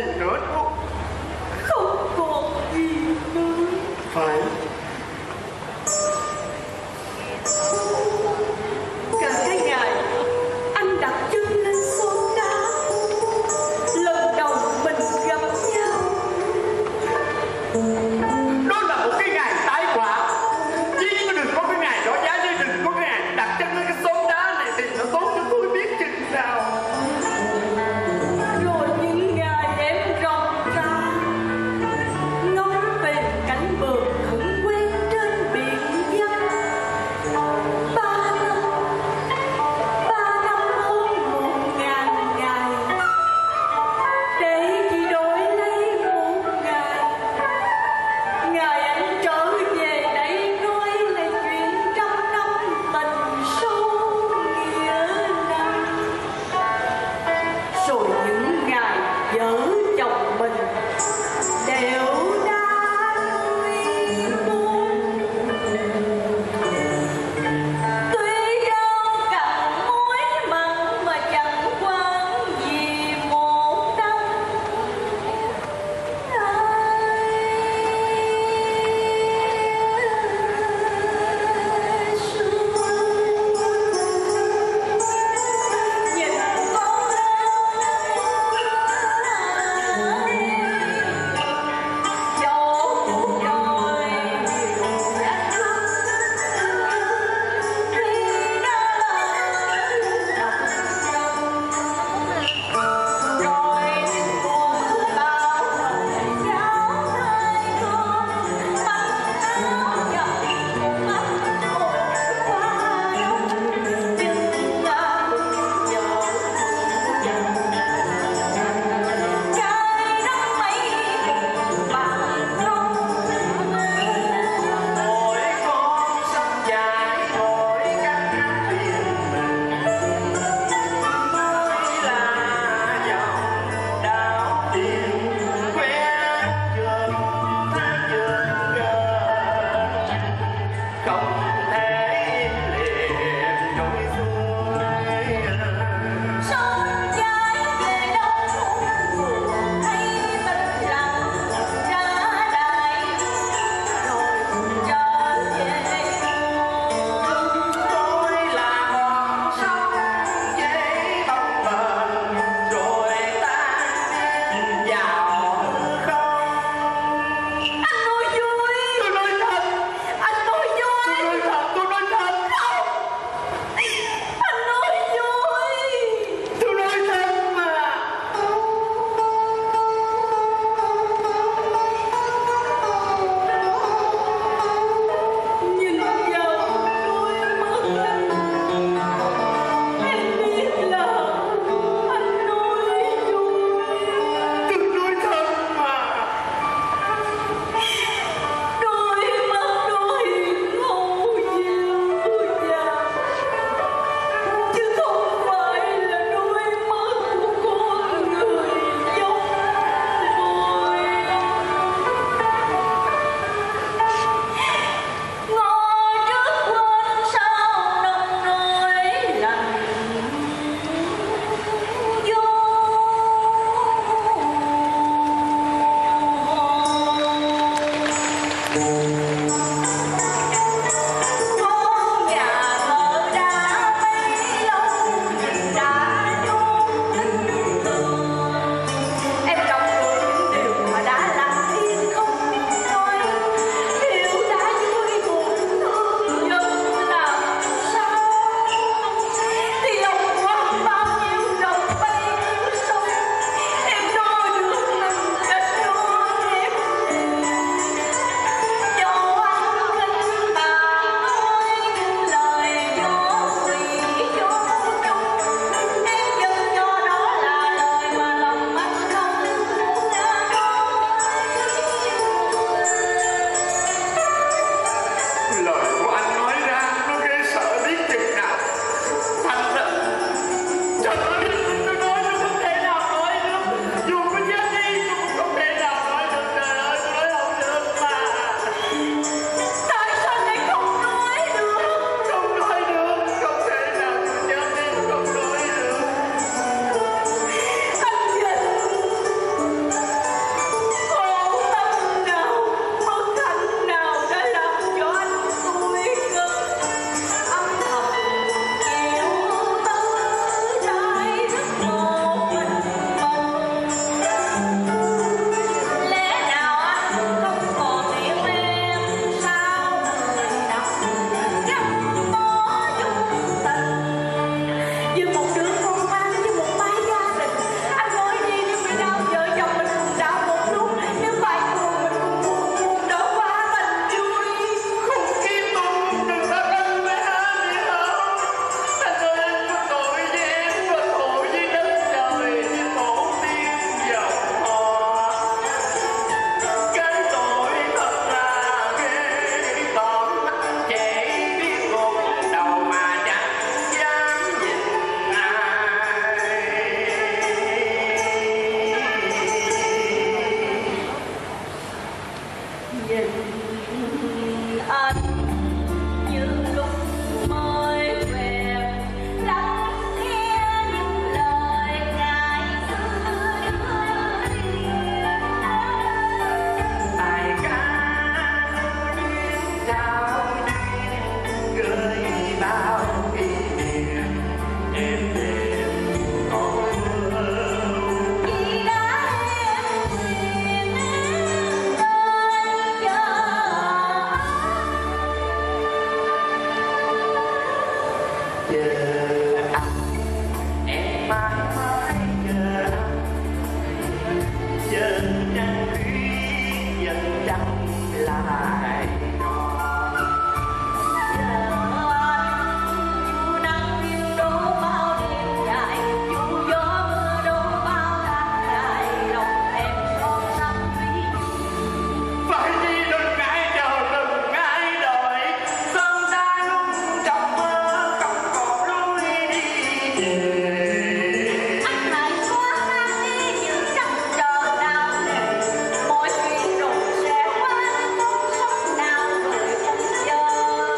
chờ anh, em mãi mãi chờ anh, chờ nắng khuya dần trắng lại non. Chờ anh dù nắng yêu đổ bao đêm dài, dù gió mưa đổ bao tháng dài, lòng em son sắt ví Phải đi đừng ngại chờ đừng ngại đợi, sớm ta lúc trong mơ không còn lối đi về. anh hãy xóa tan đi những trăn trở nào nề, mọi chuyện rồi sẽ qua không sống nào người không chờ.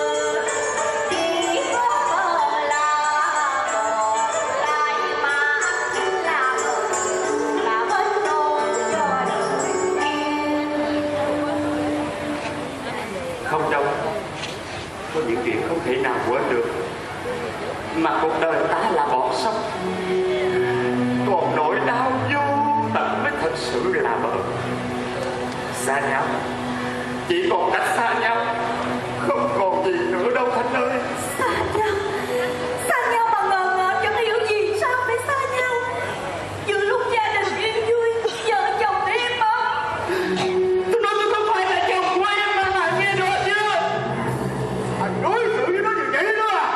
Chỉ có mơ là mơ lại mà chỉ là mơ, là bất ngờ cho đời yên. Không đâu, có những chuyện không thể nào quên được, mà cuộc đời ta là bọt sông, còn nỗi đau vô tận mới thật sự là bờ. Xa nhau, chỉ còn cách xa nhau, không còn gì nữa đâu Thanh ơi. Xa nhau, xa nhau mà ngờ ngợ chẳng hiểu gì sao phải xa nhau. Giữa lúc gia đình yên vui, vợ chồng êm ấm. Tôi nói tôi không phải là chồng của em mà bạn nghe rõ chưa? Anh đối xử với nó như vậy đó à?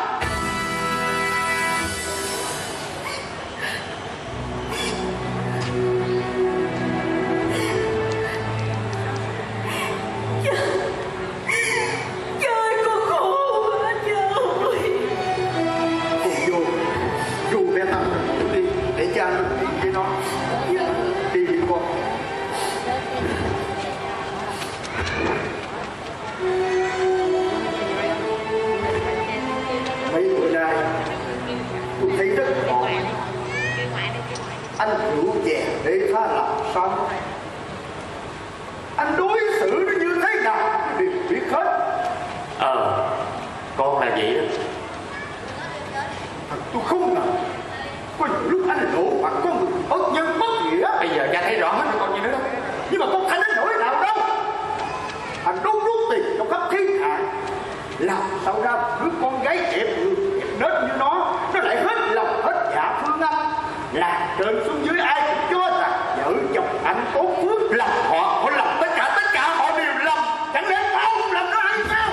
Trời con khổ quá trời. Cùng vô, dù bé Tâm đi để cha nó đi với nó. Đi đi con. Mấy bữa nay tôi thấy rất mỏi. Anh rượu chè để tha làm sao? Anh đối xử nó như thế nào tôi đều biết hết. Ờ, con là vậy đó. Thật tôi không ngờ có những lúc anh lộ mặt con người bất nhân bất nghĩa. Bây giờ cha thấy rõ hết rồi con như nữa đó. Nhưng mà con Thanh đến nỗi nào đâu. Anh đốt rút tiền trong khắp thiên hạ, làm sao ra một đứa con gái đẹp người đẹp nết như nó, nó lại hết lòng hết dạ thương anh. Làm trên xuống dưới ai cũng cho rằng vợ chồng anh tốt phước. Lầm họ, họ lầm tất cả, tất cả họ đều lầm. Chẳng lẽ tao không làm nó hay sao?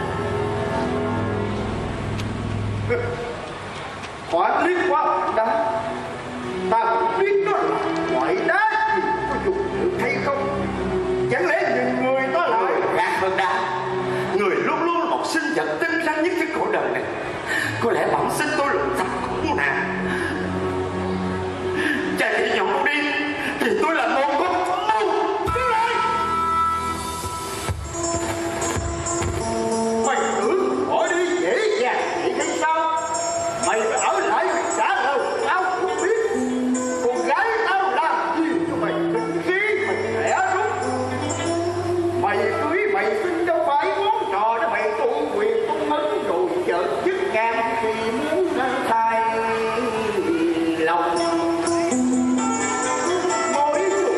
Họa liếc qua hòn đá, ta cũng biết nó là loại đá gì có dùng được hay không. Chẳng lẽ nhìn người ta lại Gạt hơn đá. Người luôn luôn là một sinh vật tinh ranh nhất cái cuộc đời này. Có lẽ bẩm sinh tôi lục thật khổ nạn. Cha chỉ nhậu đi thì tôi là một con thú. Đi rồi. mày tưởng bỏ đi dễ dàng vậy hay sao? Mày phải ở lại mày trả lời tao cũng biết. Con gái tao làm gì cho mày bình khí mày khỏe rút. Mày cưới mày xin đâu phải món trò để mày tụ quyền tung ấn rồi chợt dứt ngang khi muốn thay lòng. Mỗi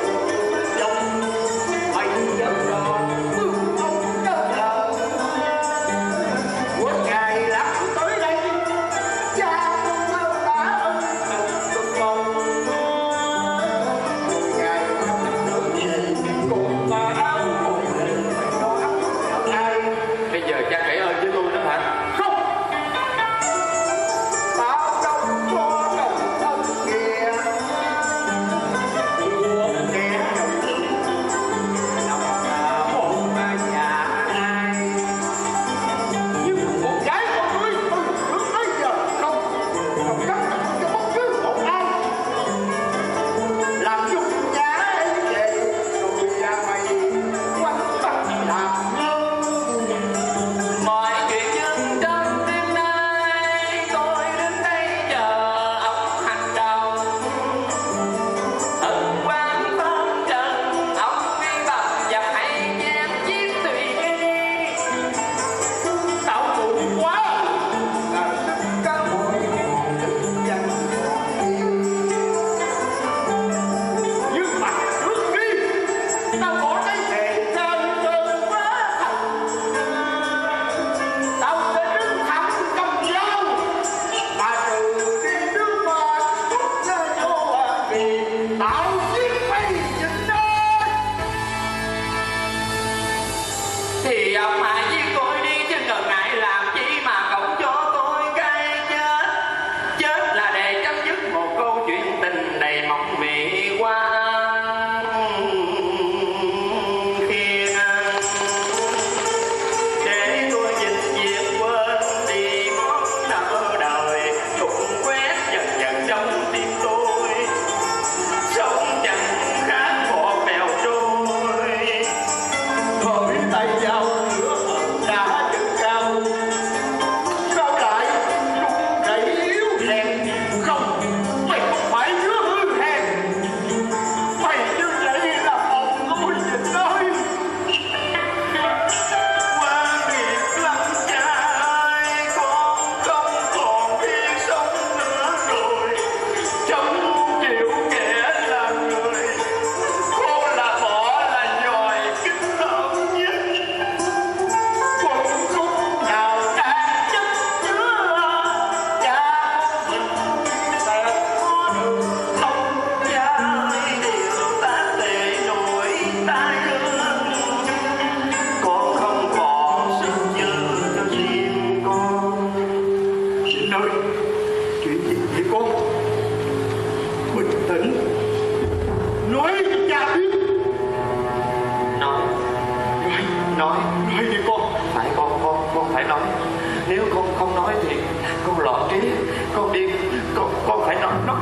Con đi, con con phải nói nó.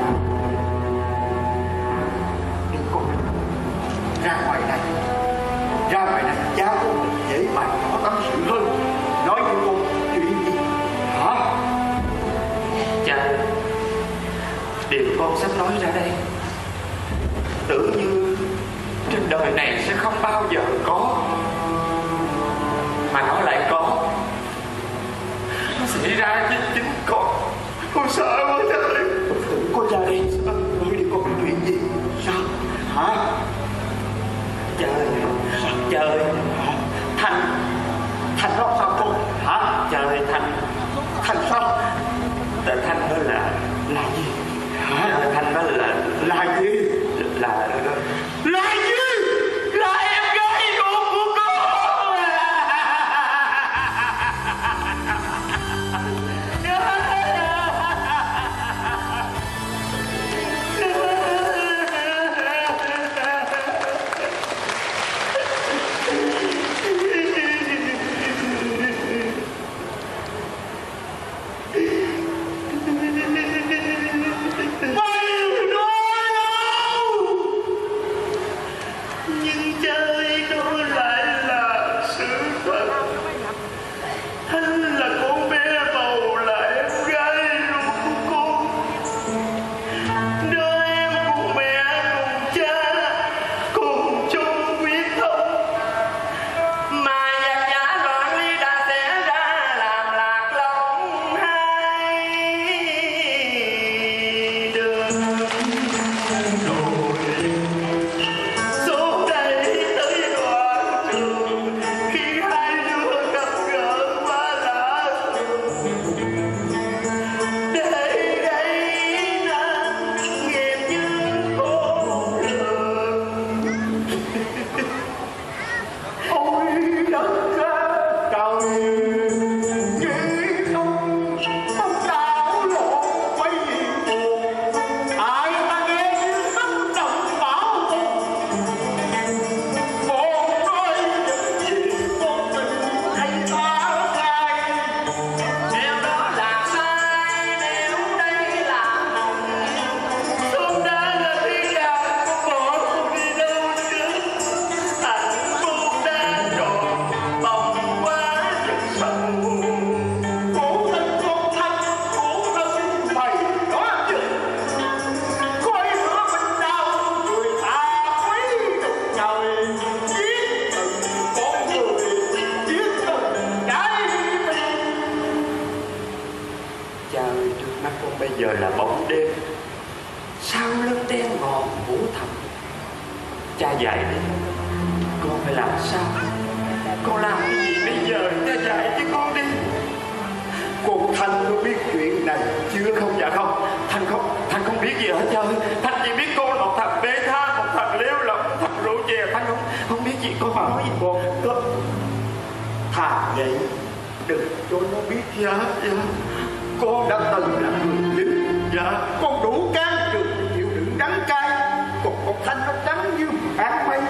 Nhưng con ra ngoài này, ra ngoài này cha con dễ bày tỏ tâm sự hơn. Nói với con chuyện gì hả? Cha, điều con sắp nói ra đây tưởng như trên đời này sẽ không bao giờ có, mà nó lại có. Nó xảy ra với chính con. Con sợ quá trời. Tưởng con ra đây sao? Nói đi con chuyện gì? Sao? Hả? Trời, trời, Thành, Thành nó sao con? Hả? Trời, Thành, Thành sao? Tại Thành đó là, là gì? Hả? Thành đó là, là gì? Là, là gì? Là em gái ruột của con. Giờ là bóng đêm, sao lưng đen ngòm ngủ thầm. Cha dạy đi, con phải làm sao? Con làm cái gì bây giờ? Cha dạy chứ con đi. Cô Thanh có biết chuyện này chưa? Không, dạ không. Thanh không, Thanh không biết gì hết trơn. Thanh chỉ biết cô là một thằng bê tha, một thằng lêu lỏng, một thằng rượu chè. Thanh không, không biết gì. Con mà nói gì con? Có thà vậy đừng cho nó biết. Dạ, dạ. Con đã từng là người lính. Dạ. Con đủ can trường để chịu đựng đắng cay. Còn con Thanh nó trắng như áng mây.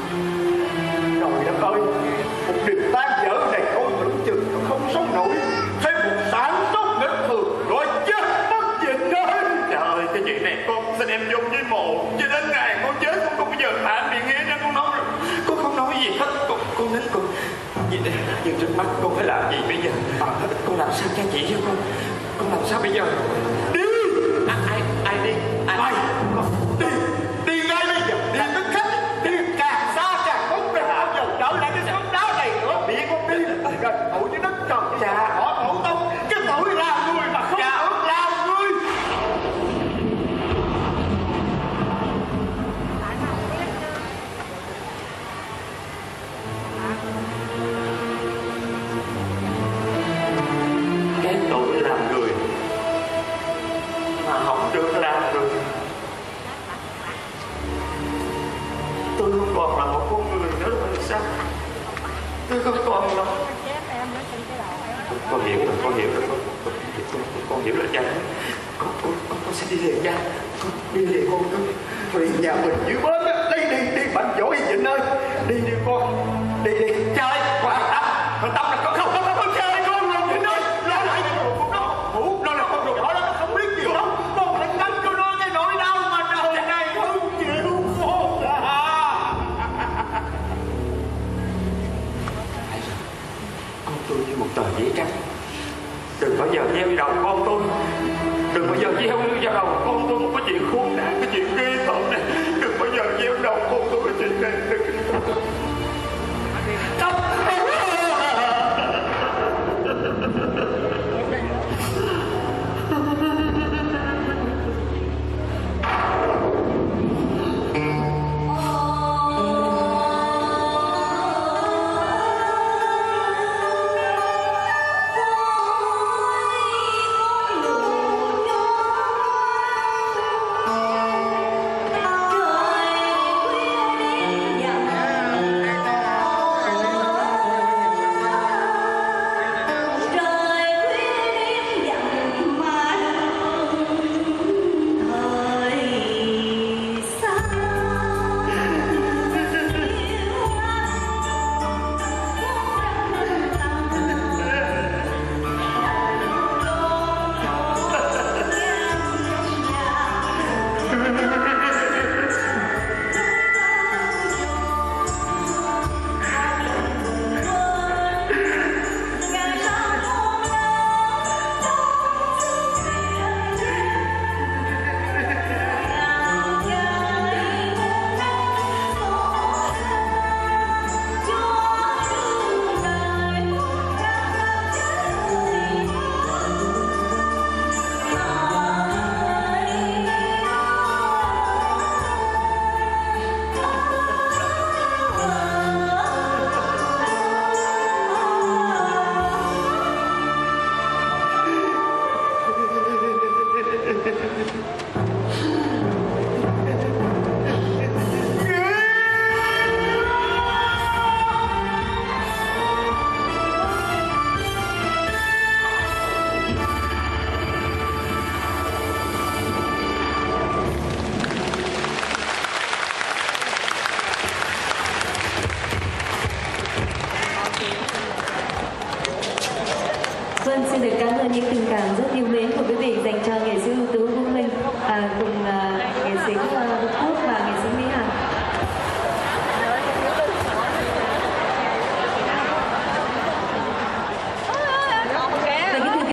Trời đất ơi, một điều tan dở này con tưởng chừng nó không sống nổi. Thêm một sản tốt nghịch thường rồi chết mất dịch ơi. Trời ơi, cái chuyện này con xin em vô với mộ. Cho đến ngày con chết con không bao giờ thả bị nghe ra. Con nói rồi, con không nói gì hết. Con, con nín con. Nhưng trước mắt con phải làm gì bây giờ? À, con làm sao cha chỉ cho con? Con làm sao bây giờ? Đi! À, ai, ai đi? Ai? Mày! Đi! Đi ngay bây giờ! Đi tức khắc! Đi càng xa càng tốt! Đừng bao giờ trở lại cái xóm đá này nữa! Bị con đi là gần tội với đất trời! Cha! Họ tổ tông! Cái tội làm người mà không được làm người! Cái tội làm người mà không được làm người. Tôi không còn là một con người nữa rồi sao? Tôi không còn là... Con hiểu rồi, con hiểu rồi, con, con, con, con hiểu rồi cha. Con, con, con, con sẽ đi liền cha. Con đi liền con. con. Vì nhà mình dưới bến á, đi đi đi bạn chỗ đi Vịnh ơi. Đi đi con. Đi đi. Trời, quan tâm. Quan tâm là con không, không, không, không chơi con. Vịnh ơi, lo lại. Ngủ, lo là con ruột đó. đi đầu con tôi. Đừng bao giờ gieo vào đầu con tôi một cái chuyện khốn nạn, cái chuyện ghê tởm này. Đừng bao giờ gieo đầu con tôi cái chuyện này. Đừng. Không. Vâng, xin được cảm ơn những tình cảm rất yêu mến của quý vị dành cho nghệ sĩ ưu tú Vũ Linh à, cùng uh, nghệ sĩ uh, Vũ Quốc.